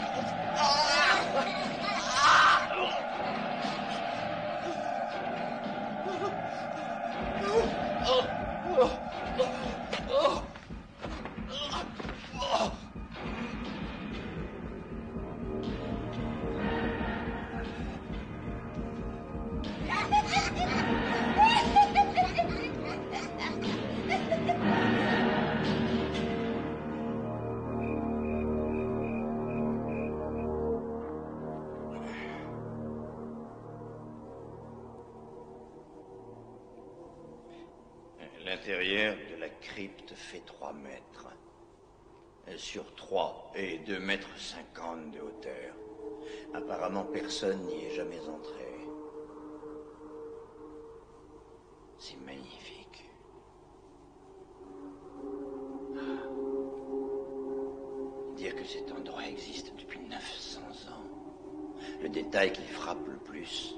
L'intérieur de la crypte fait trois mètres. Sur trois et deux mètres cinquante de hauteur. Apparemment, personne n'y est jamais entré. C'est magnifique. Dire que cet endroit existe depuis neuf cents ans. Le détail qui frappe le plus,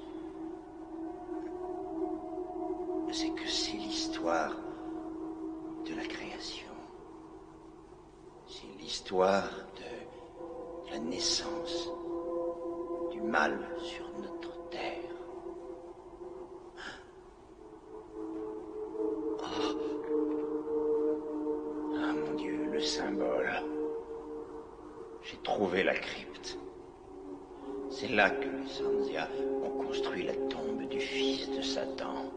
c'est que c'est l'histoire de la création. C'est l'histoire de la naissance du mal sur notre terre. Oh. Ah mon Dieu, le symbole. J'ai trouvé la crypte. C'est là que les Sanzia ont construit la tombe du fils de Satan.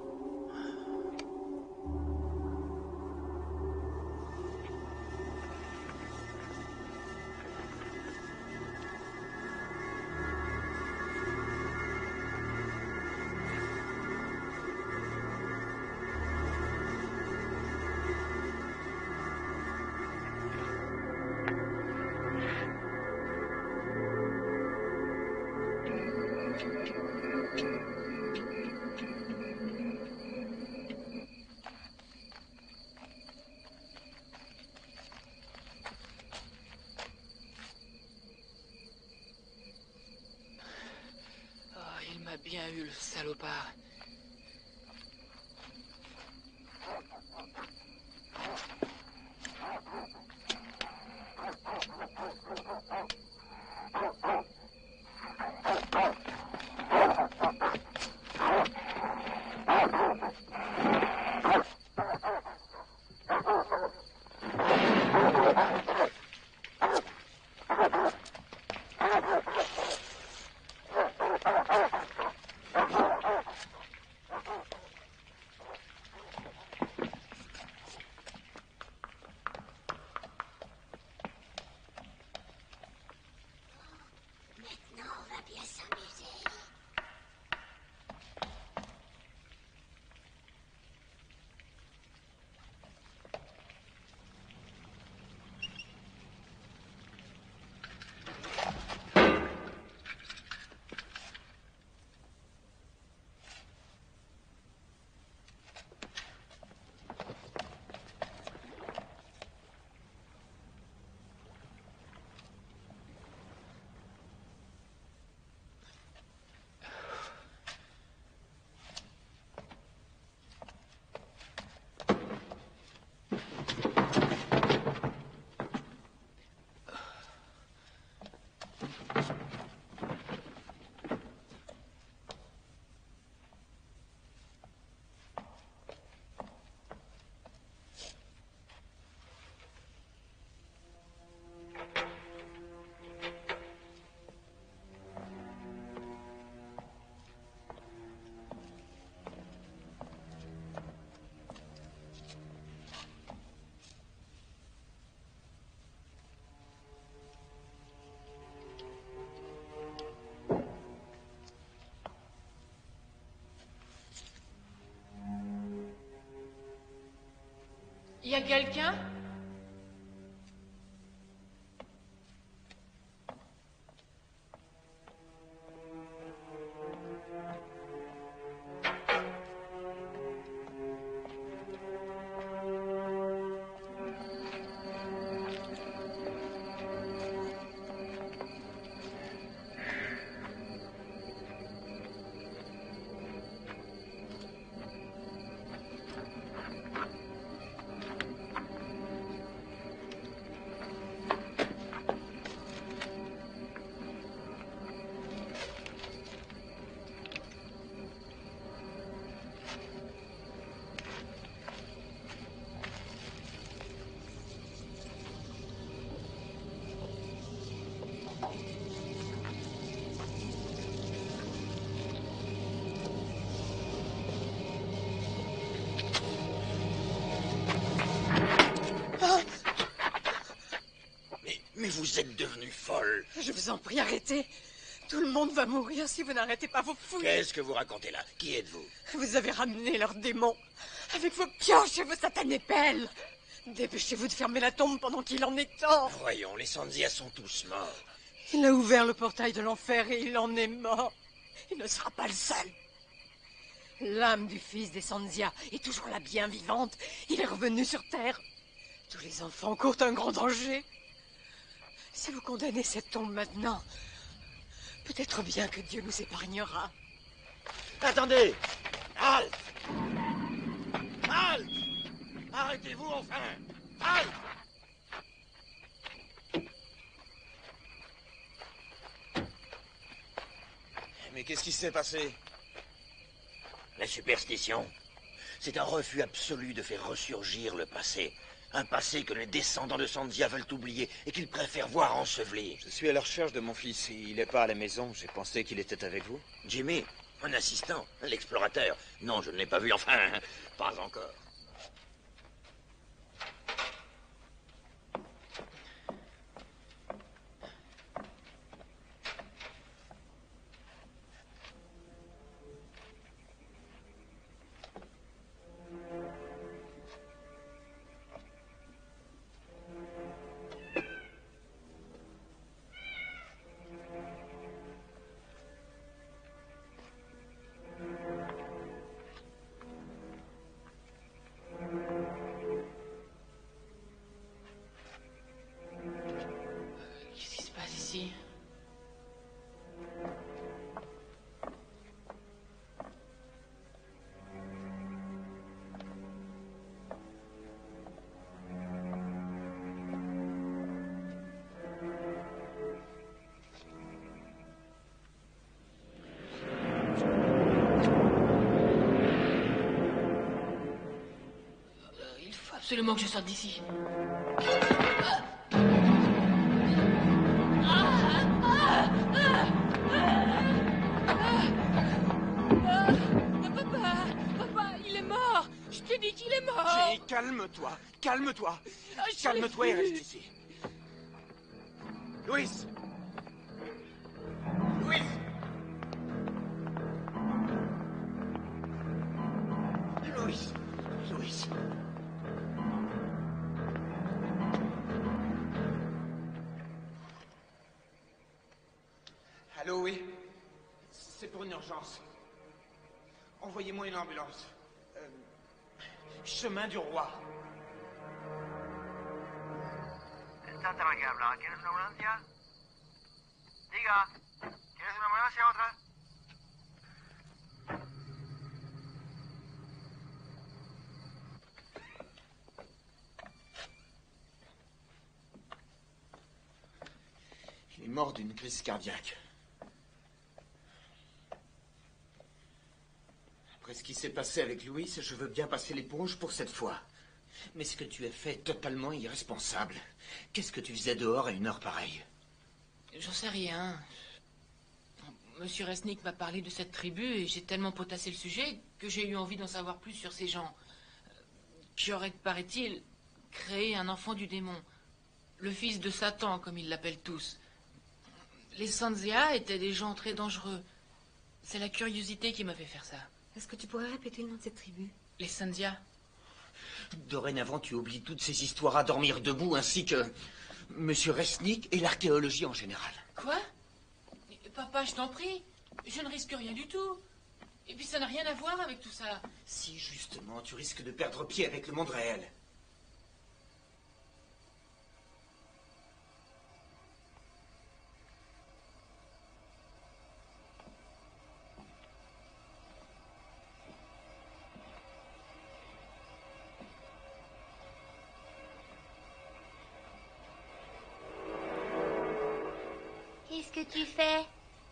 Bien eu, le salopard. Y a quelqu'un? vous êtes devenue folle. Je vous en prie, arrêtez. Tout le monde va mourir si vous n'arrêtez pas vos fouilles. Qu'est-ce que vous racontez là? Qui êtes-vous? Vous avez ramené leur démon. Avec vos pioches et vos satanées pelles. Dépêchez-vous de fermer la tombe pendant qu'il en est temps. Voyons, les Sanzia sont tous morts. Il a ouvert le portail de l'enfer et il en est mort. Il ne sera pas le seul. L'âme du fils des Sanzia est toujours la bien vivante. Il est revenu sur Terre. Tous les enfants courent un grand danger. Si vous condamnez cette tombe maintenant, peut-être bien que Dieu nous épargnera. Attendez! Halte! Halte! Arrêtez-vous enfin! Halte! Mais qu'est-ce qui s'est passé? La superstition, c'est un refus absolu de faire ressurgir le passé. Un passé que les descendants de Sanzia veulent oublier et qu'ils préfèrent voir enseveli. Je suis à la recherche de mon fils. Il n'est pas à la maison. J'ai pensé qu'il était avec vous. Jimmy, un assistant, l'explorateur. Non, je ne l'ai pas vu, enfin, pas encore. Absolument que je sorte d'ici. Papa, papa, il est mort. Je te dis qu'il est mort. Jenny, calme-toi, calme-toi. Calme-toi et reste ici. Louis. Louis. Louis. Louis. Allô, oui. C'est pour une urgence. Envoyez-moi une ambulance. Euh, chemin du roi. Está hasta la que habla. ¿Quieres una ambulancia? Diga. ¿Quieres una ambulancia o otra? Il est mort d'une crise cardiaque. Après ce qui s'est passé avec Louis, je veux bien passer l'éponge pour cette fois. Mais ce que tu as fait est totalement irresponsable. Qu'est-ce que tu faisais dehors à une heure pareille? J'en sais rien. Monsieur Resnick m'a parlé de cette tribu et j'ai tellement potassé le sujet que j'ai eu envie d'en savoir plus sur ces gens qui auraient, paraît-il, créé un enfant du démon. Le fils de Satan, comme ils l'appellent tous. Les Sanzia étaient des gens très dangereux. C'est la curiosité qui m'a fait faire ça. Est-ce que tu pourrais répéter le nom de cette tribu? Les Sanzia. Dorénavant, tu oublies toutes ces histoires à dormir debout, ainsi que Monsieur Resnick et l'archéologie en général. Quoi? Papa, je t'en prie. Je ne risque rien du tout. Et puis ça n'a rien à voir avec tout ça. Si, justement, tu risques de perdre pied avec le monde réel. Qu'est-ce que tu fais?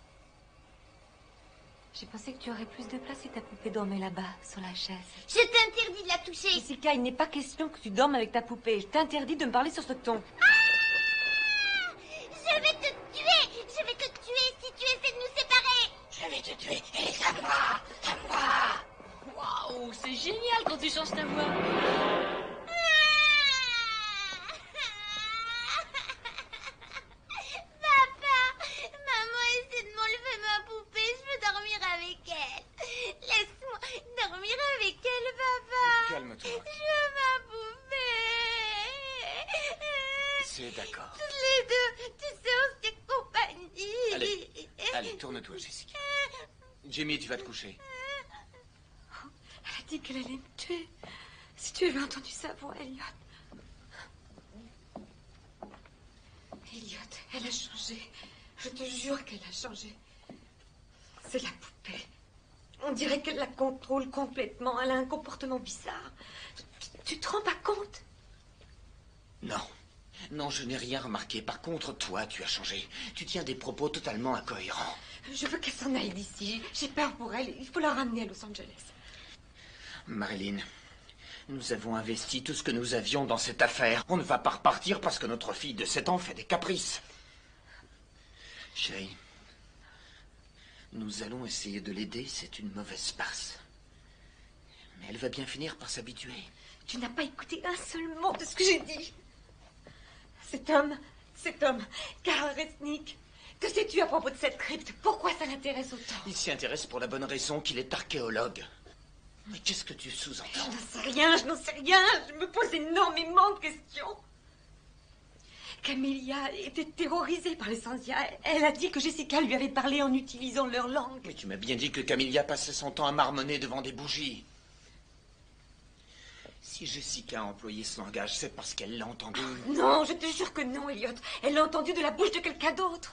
J'ai pensé que tu aurais plus de place si ta poupée dormait là-bas, sur la chaise. Je t'interdis de la toucher. Jessica, il n'est pas question que tu dormes avec ta poupée. Je t'interdis de me parler sur ce ton. Ah! Je vais te tuer. Je vais te tuer si tu essaies de nous séparer. Je vais te tuer et ça me va, ça me va. Waouh, c'est génial quand tu changes ta voix. sais, d'accord. Tous les deux, tu sais, on se fait compagnie. Allez, allez, tourne-toi, Jessica. Jimmy, tu vas te coucher. Elle a dit qu'elle allait me tuer. Si tu avais entendu sa voix, Elliot. Elliot, elle a changé. Je te jure qu'elle a changé. C'est la poupée. On dirait qu'elle la contrôle complètement. Elle a un comportement bizarre. Tu, tu te rends pas compte? Non. Non, je n'ai rien remarqué. Par contre, toi, tu as changé. Tu tiens des propos totalement incohérents. Je veux qu'elle s'en aille d'ici. J'ai peur pour elle. Il faut la ramener à Los Angeles. Marilyn, nous avons investi tout ce que nous avions dans cette affaire. On ne va pas repartir parce que notre fille de sept ans fait des caprices. Chérie, nous allons essayer de l'aider. C'est une mauvaise passe. Mais elle va bien finir par s'habituer. Tu n'as pas écouté un seul mot de ce que j'ai dit. Cet homme, cet homme, Karl Resnick, que sais-tu à propos de cette crypte? Pourquoi ça l'intéresse autant? Il s'y intéresse pour la bonne raison qu'il est archéologue. Mais qu'est-ce que tu sous-entends? Je n'en sais rien, je n'en sais rien. Je me pose énormément de questions. Camélia était terrorisée par les Sanzia. Elle a dit que Jessica lui avait parlé en utilisant leur langue. Mais tu m'as bien dit que Camélia passait son temps à marmonner devant des bougies. Si Jessica a employé ce langage, c'est parce qu'elle l'a entendu. Non, je te jure que non, Elliot. Elle l'a entendu de la bouche de quelqu'un d'autre.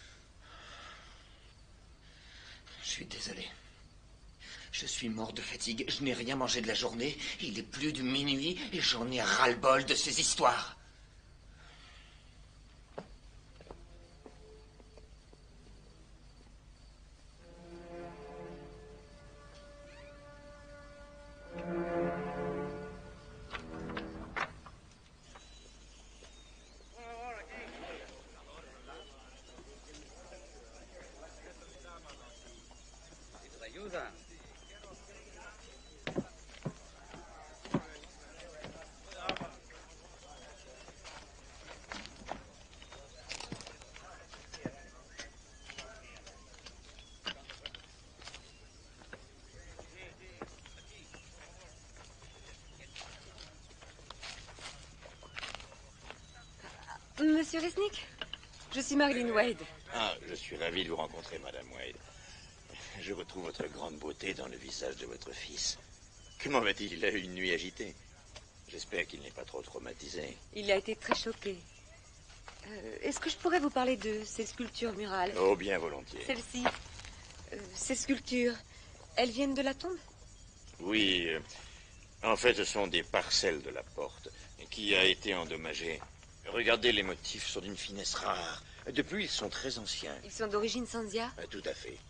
Je suis désolé. Je suis mort de fatigue. Je n'ai rien mangé de la journée. Il est plus de minuit et j'en ai ras-le-bol de ces histoires. Monsieur Resnick, je suis Marilyn Wade. Ah, je suis ravi de vous rencontrer, Madame Wade. Je retrouve votre grande beauté dans le visage de votre fils. Comment va-t-il? Il a eu une nuit agitée. J'espère qu'il n'est pas trop traumatisé. Il a été très choqué. Euh, Est-ce que je pourrais vous parler de ces sculptures murales? Oh, bien volontiers. Celles-ci, euh, ces sculptures, elles viennent de la tombe? Oui, euh, en fait, ce sont des parcelles de la porte qui a été endommagée. Regardez, les motifs sont d'une finesse rare. Depuis, ils sont très anciens. Ils sont d'origine Sanzia? Euh, Tout à fait.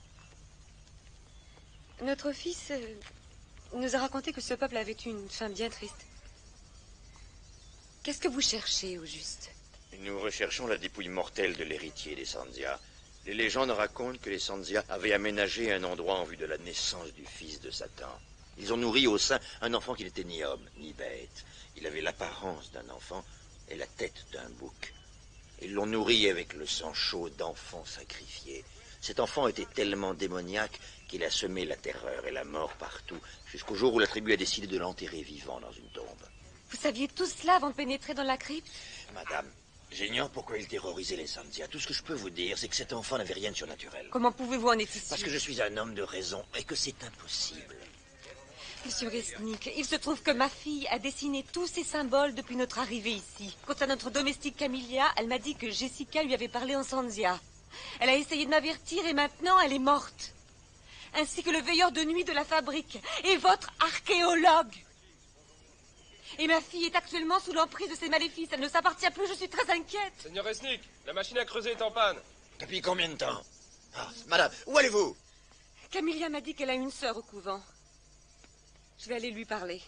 Notre fils euh, nous a raconté que ce peuple avait eu une fin bien triste. Qu'est-ce que vous cherchez, au juste? Nous recherchons la dépouille mortelle de l'héritier des Sanzia. Les légendes racontent que les Sanzia avaient aménagé un endroit en vue de la naissance du fils de Satan. Ils ont nourri au sein un enfant qui n'était ni homme, ni bête. Il avait l'apparence d'un enfant et la tête d'un bouc. Ils l'ont nourri avec le sang chaud d'enfants sacrifiés. Cet enfant était tellement démoniaque qu'il a semé la terreur et la mort partout, jusqu'au jour où la tribu a décidé de l'enterrer vivant dans une tombe. Vous saviez tout cela avant de pénétrer dans la crypte? Madame, j'ignore pourquoi il terrorisait les Sanzia. Tout ce que je peux vous dire, c'est que cet enfant n'avait rien de surnaturel. Comment pouvez-vous en être ici? Parce que je suis un homme de raison et que c'est impossible. Monsieur Resnick, il se trouve que ma fille a dessiné tous ces symboles depuis notre arrivée ici. Quant à notre domestique Camélia, elle m'a dit que Jessica lui avait parlé en Sanzia. Elle a essayé de m'avertir et maintenant elle est morte. Ainsi que le veilleur de nuit de la fabrique et votre archéologue. Et ma fille est actuellement sous l'emprise de ces maléfices. Elle ne s'appartient plus, je suis très inquiète. Seigneur Resnick, la machine à creuser est en panne. Depuis combien de temps? Ah, madame, où allez-vous? Camélia m'a dit qu'elle a une sœur au couvent. Je vais aller lui parler.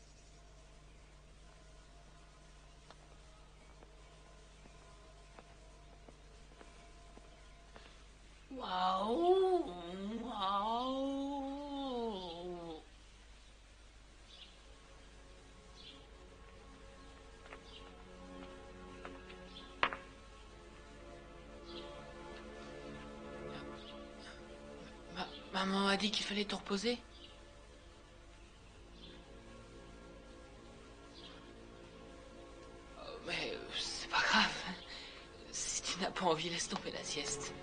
Waouh, waouh. Ma- maman a dit qu'il fallait te reposer. Mais euh, c'est pas grave. pas envie, laisse tomber la sieste.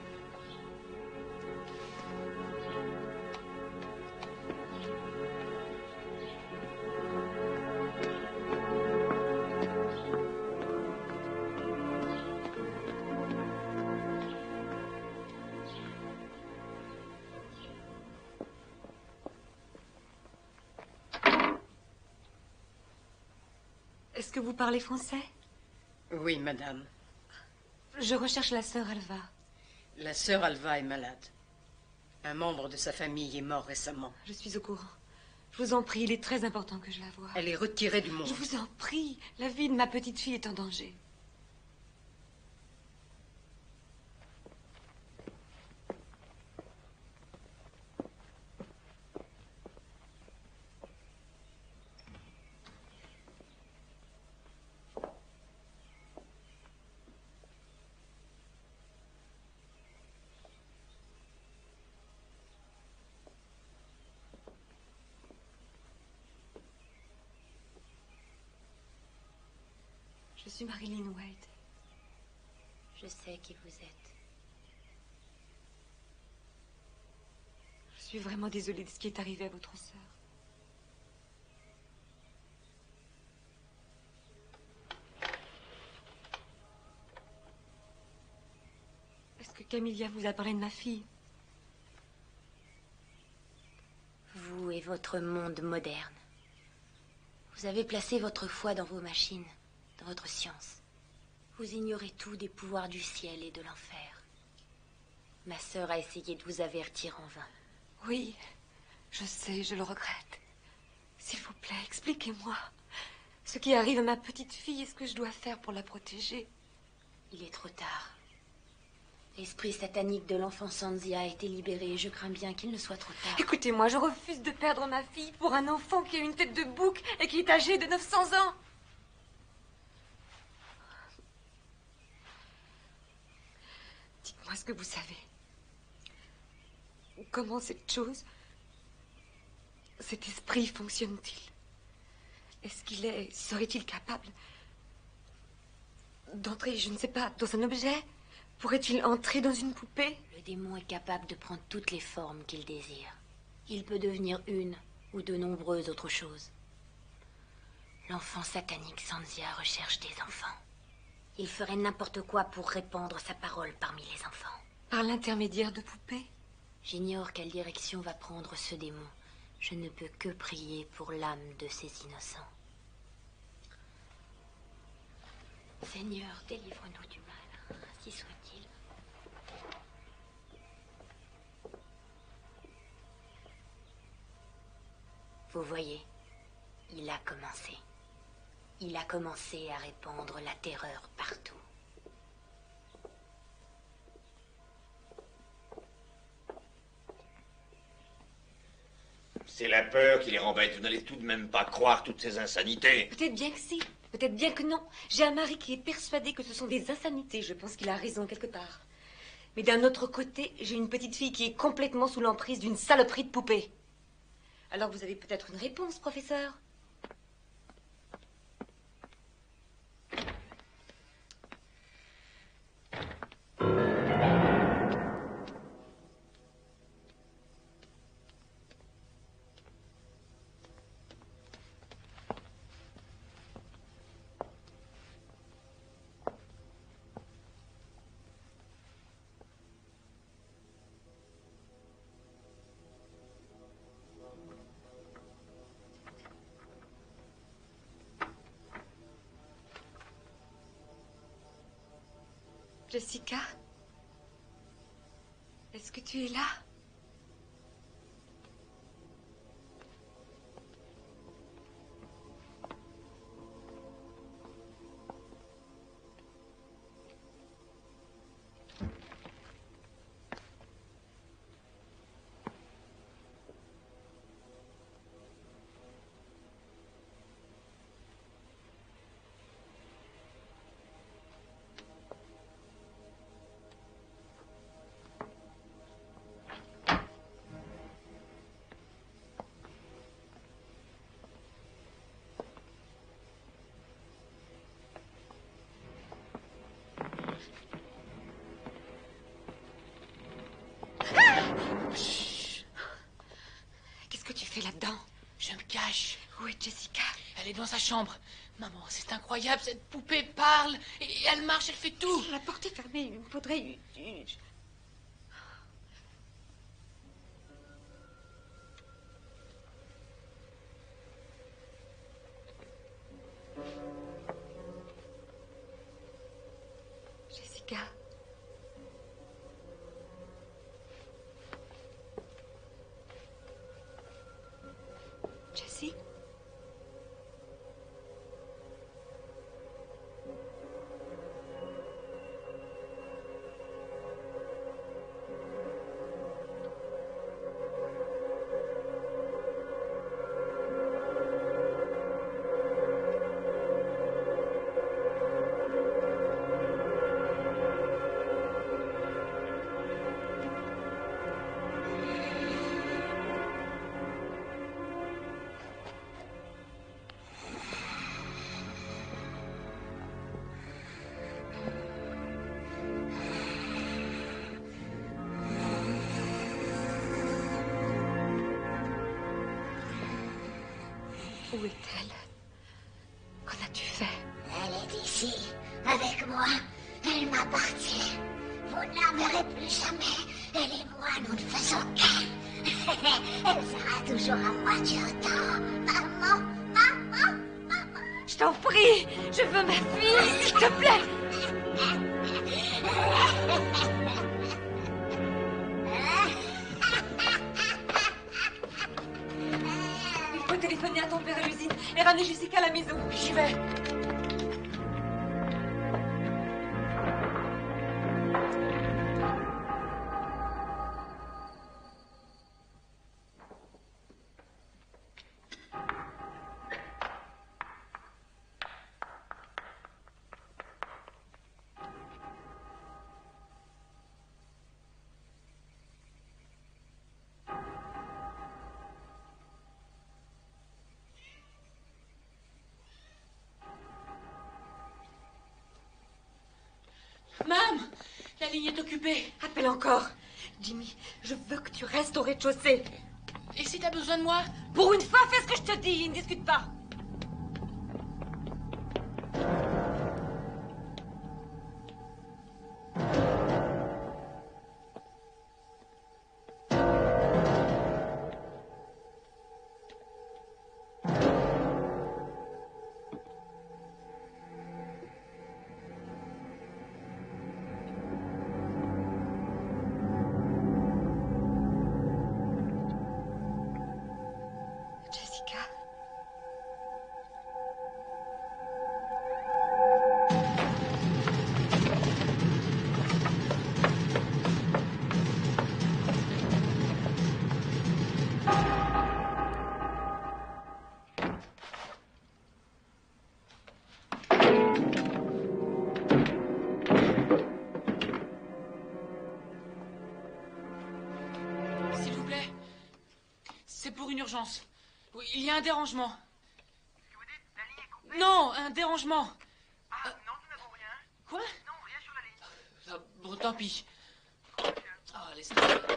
Est-ce que vous parlez français? Oui, madame. Je recherche la sœur Alva. La sœur Alva est malade. Un membre de sa famille est mort récemment. Je suis au courant. Je vous en prie, il est très important que je la voie. Elle est retirée du monde. Je vous en prie, la vie de ma petite fille est en danger. Je suis Marilyn Wade. Je sais qui vous êtes. Je suis vraiment désolée de ce qui est arrivé à votre sœur. Est-ce que Camilla vous a parlé de ma fille? Vous et votre monde moderne. Vous avez placé votre foi dans vos machines, dans votre science. Vous ignorez tout des pouvoirs du ciel et de l'enfer. Ma sœur a essayé de vous avertir en vain. Oui, je sais, je le regrette. S'il vous plaît, expliquez-moi. Ce qui arrive à ma petite fille, est-ce que je dois faire pour la protéger? Il est trop tard. L'esprit satanique de l'enfant Sanzia a été libéré et je crains bien qu'il ne soit trop tard. Écoutez-moi, je refuse de perdre ma fille pour un enfant qui a une tête de bouc et qui est âgé de neuf cents ans. Dites-moi ce que vous savez. Comment cette chose, cet esprit fonctionne-t-il? Est-ce qu'il est, serait-il capable d'entrer, je ne sais pas, dans un objet? Pourrait-il entrer dans une poupée? Le démon est capable de prendre toutes les formes qu'il désire. Il peut devenir une ou de nombreuses autres choses. L'enfant satanique Sanzia recherche des enfants. Il ferait n'importe quoi pour répandre sa parole parmi les enfants. Par l'intermédiaire de poupées? J'ignore quelle direction va prendre ce démon. Je ne peux que prier pour l'âme de ces innocents. Seigneur, délivre-nous du mal, ainsi soit-il. Vous voyez, il a commencé. Il a commencé à répandre la terreur partout. C'est la peur qui les rembête. Vous n'allez tout de même pas croire toutes ces insanités. Peut-être bien que si, peut-être bien que non. J'ai un mari qui est persuadé que ce sont des insanités. Je pense qu'il a raison quelque part. Mais d'un autre côté, j'ai une petite fille qui est complètement sous l'emprise d'une saloperie de poupée. Alors vous avez peut-être une réponse, professeur? Jessica? Est-ce que tu es là? Jessica? Elle est dans sa chambre. Maman, c'est incroyable, cette poupée parle, et elle marche, elle fait tout. La porte est fermée, il me faudrait une... une- Jessica? Jessie? Où est-elle? Qu'en as-tu fait? Elle est ici, avec moi. Elle m'appartient. Vous ne la verrez plus jamais. Elle et moi, nous ne faisons qu'un. Elle sera toujours à moi, tu entends? Maman, maman, maman. Je t'en prie, je veux ma fille, s'il te plaît. Il faut téléphoner à ton père à l'usine et ramener Jessica à la maison. J'y vais. Mam, la ligne est occupée. Appelle encore. Jimmy, je veux que tu restes au rez-de-chaussée. Et si t'as besoin de moi? Pour une fois, fais ce que je te dis, ne discute pas. Jessica? S'il vous plaît. C'est pour une urgence. Oui, il y a un dérangement. Qu'est-ce que vous dites? La ligne est coupée? Non, un dérangement. Ah, non, nous n'avons rien. Quoi? Non, rien sur la ligne. Ah, bon, tant pis. Ah, laisse tomber.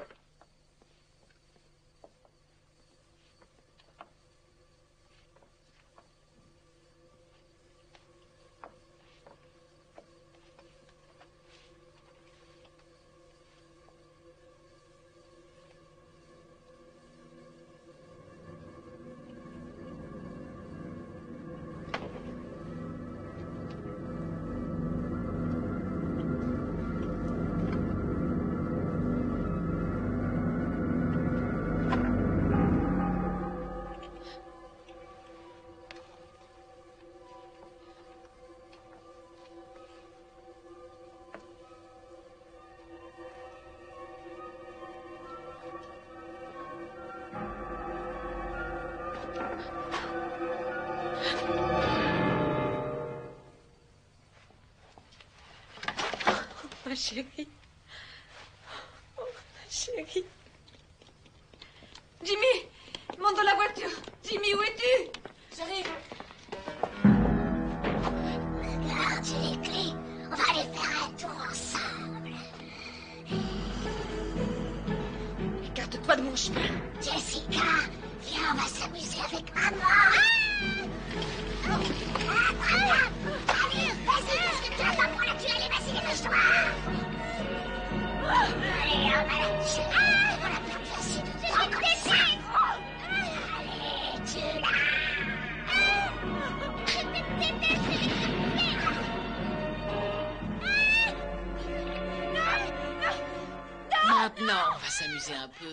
Ma chérie. Oh, ma chérie. Jimmy, monte dans la voiture. Jimmy, où es-tu? J'arrive. Regarde, j'ai les clés. On va aller faire un tour ensemble. Écarte-toi de mon chemin. Jessica, viens, on va s'amuser avec maman. Maintenant, on va s'amuser un peu.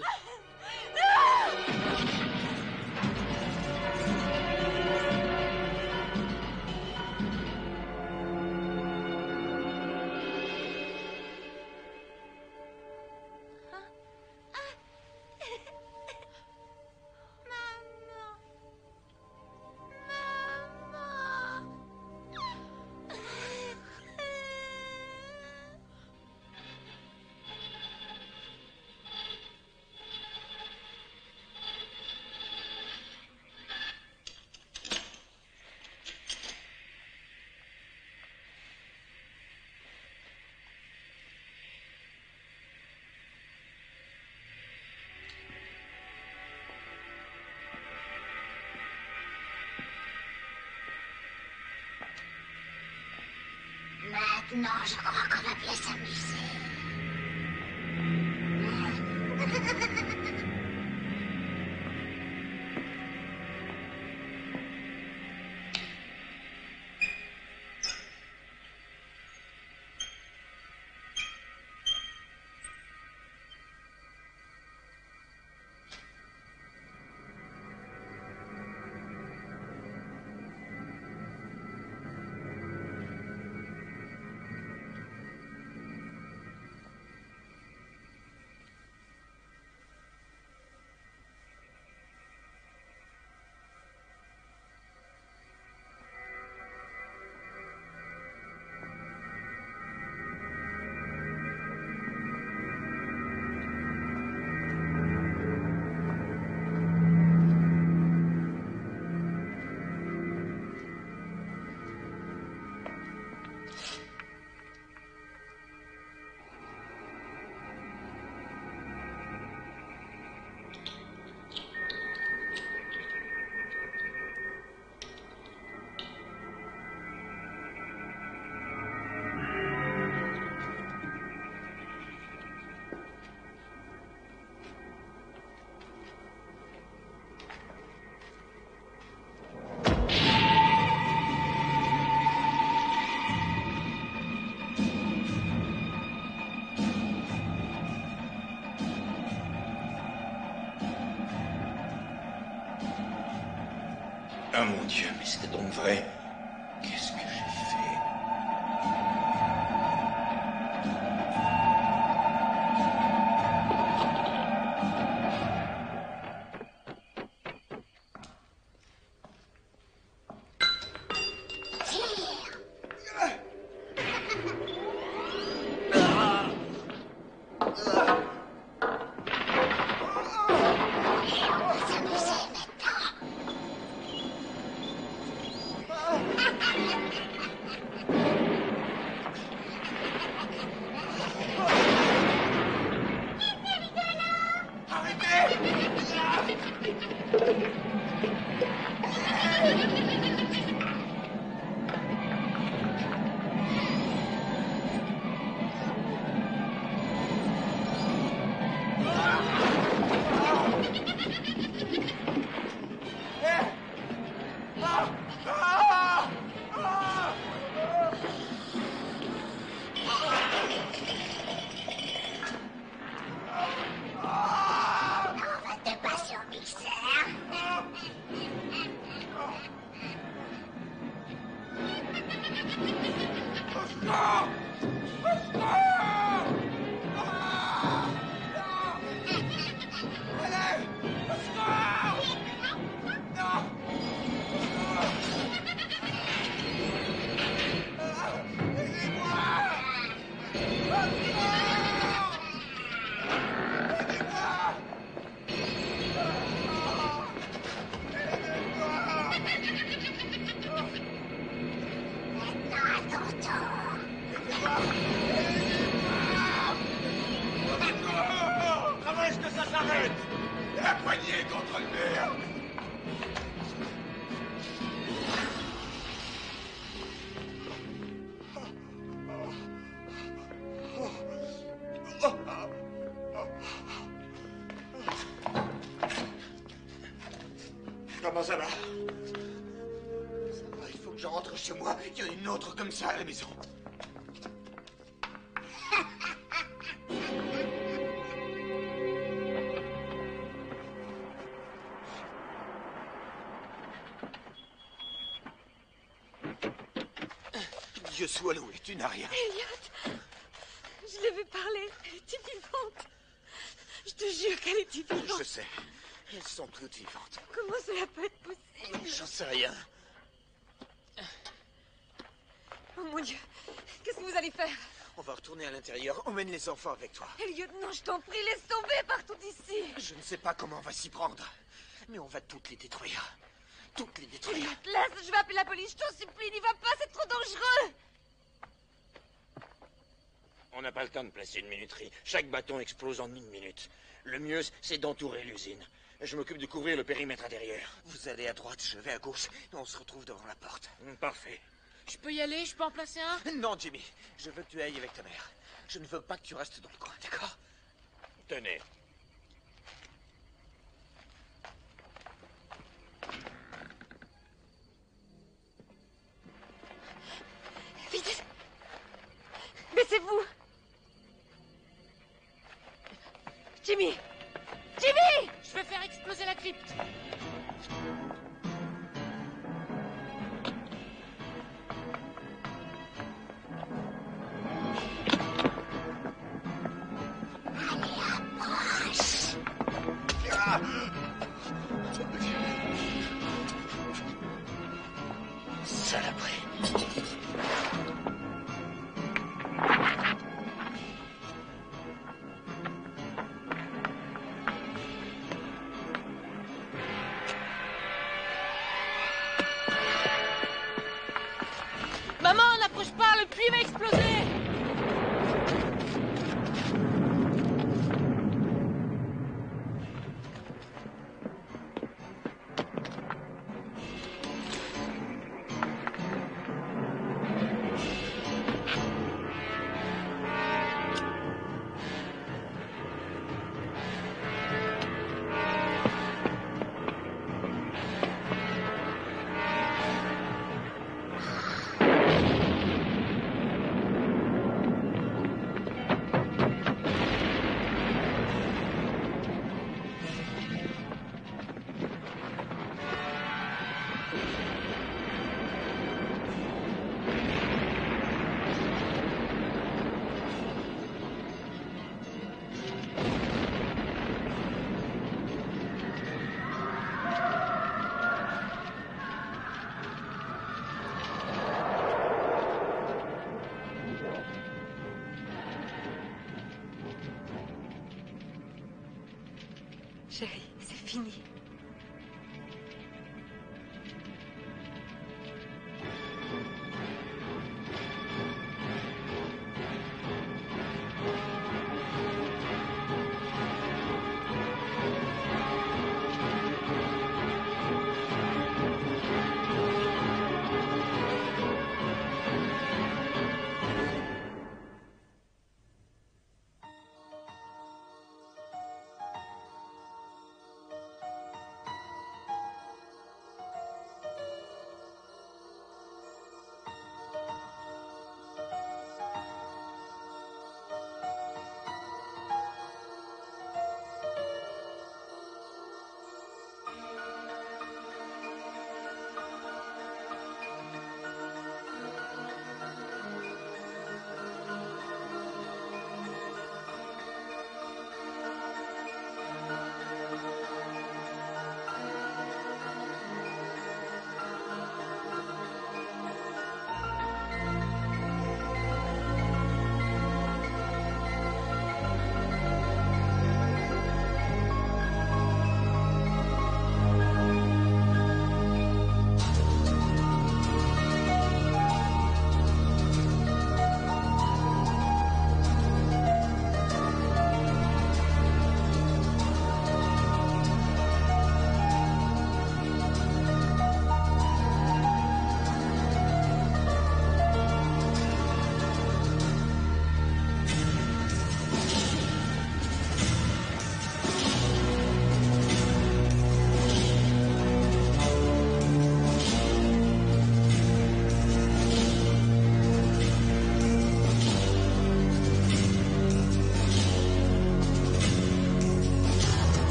Maintenant, je crois qu'on va bien s'amuser. Ah mon Dieu, mais c'était donc vrai. Qu'est-ce que j'ai fait? Comment ça va? Ça va, il faut que je rentre chez moi. Il y en a une autre comme ça à la maison. Dieu soit loué, tu n'as rien. Elliot, je l'ai vu parler. Elle était vivante. Je te jure qu'elle était vivante. Je sais. Elles sont toutes vivantes. Comment cela peut être possible? J'en sais rien. Oh mon Dieu, qu'est-ce que vous allez faire? On va retourner à l'intérieur. Emmène les enfants avec toi. Elliot, non, je t'en prie, laisse tomber partout ici. Je ne sais pas comment on va s'y prendre, mais on va toutes les détruire. Toutes les détruire. Elliot, laisse, je vais appeler la police, je t'en supplie, n'y va pas, c'est trop dangereux. On n'a pas le temps de placer une minuterie. Chaque bâton explose en une minute. Le mieux, c'est d'entourer l'usine. Je m'occupe de couvrir le périmètre intérieur. Vous allez à droite, je vais à gauche, et on se retrouve devant la porte. Parfait. Je peux y aller? Je peux en placer un? Non, Jimmy. Je veux que tu ailles avec ta mère. Je ne veux pas que tu restes dans le coin, d'accord? Tenez. Vite! Baissez-vous! Jimmy! Jimmy! Je vais faire exploser la crypte. Saloperie. Maman, n'approche pas, le puits va exploser. Chérie, c'est fini.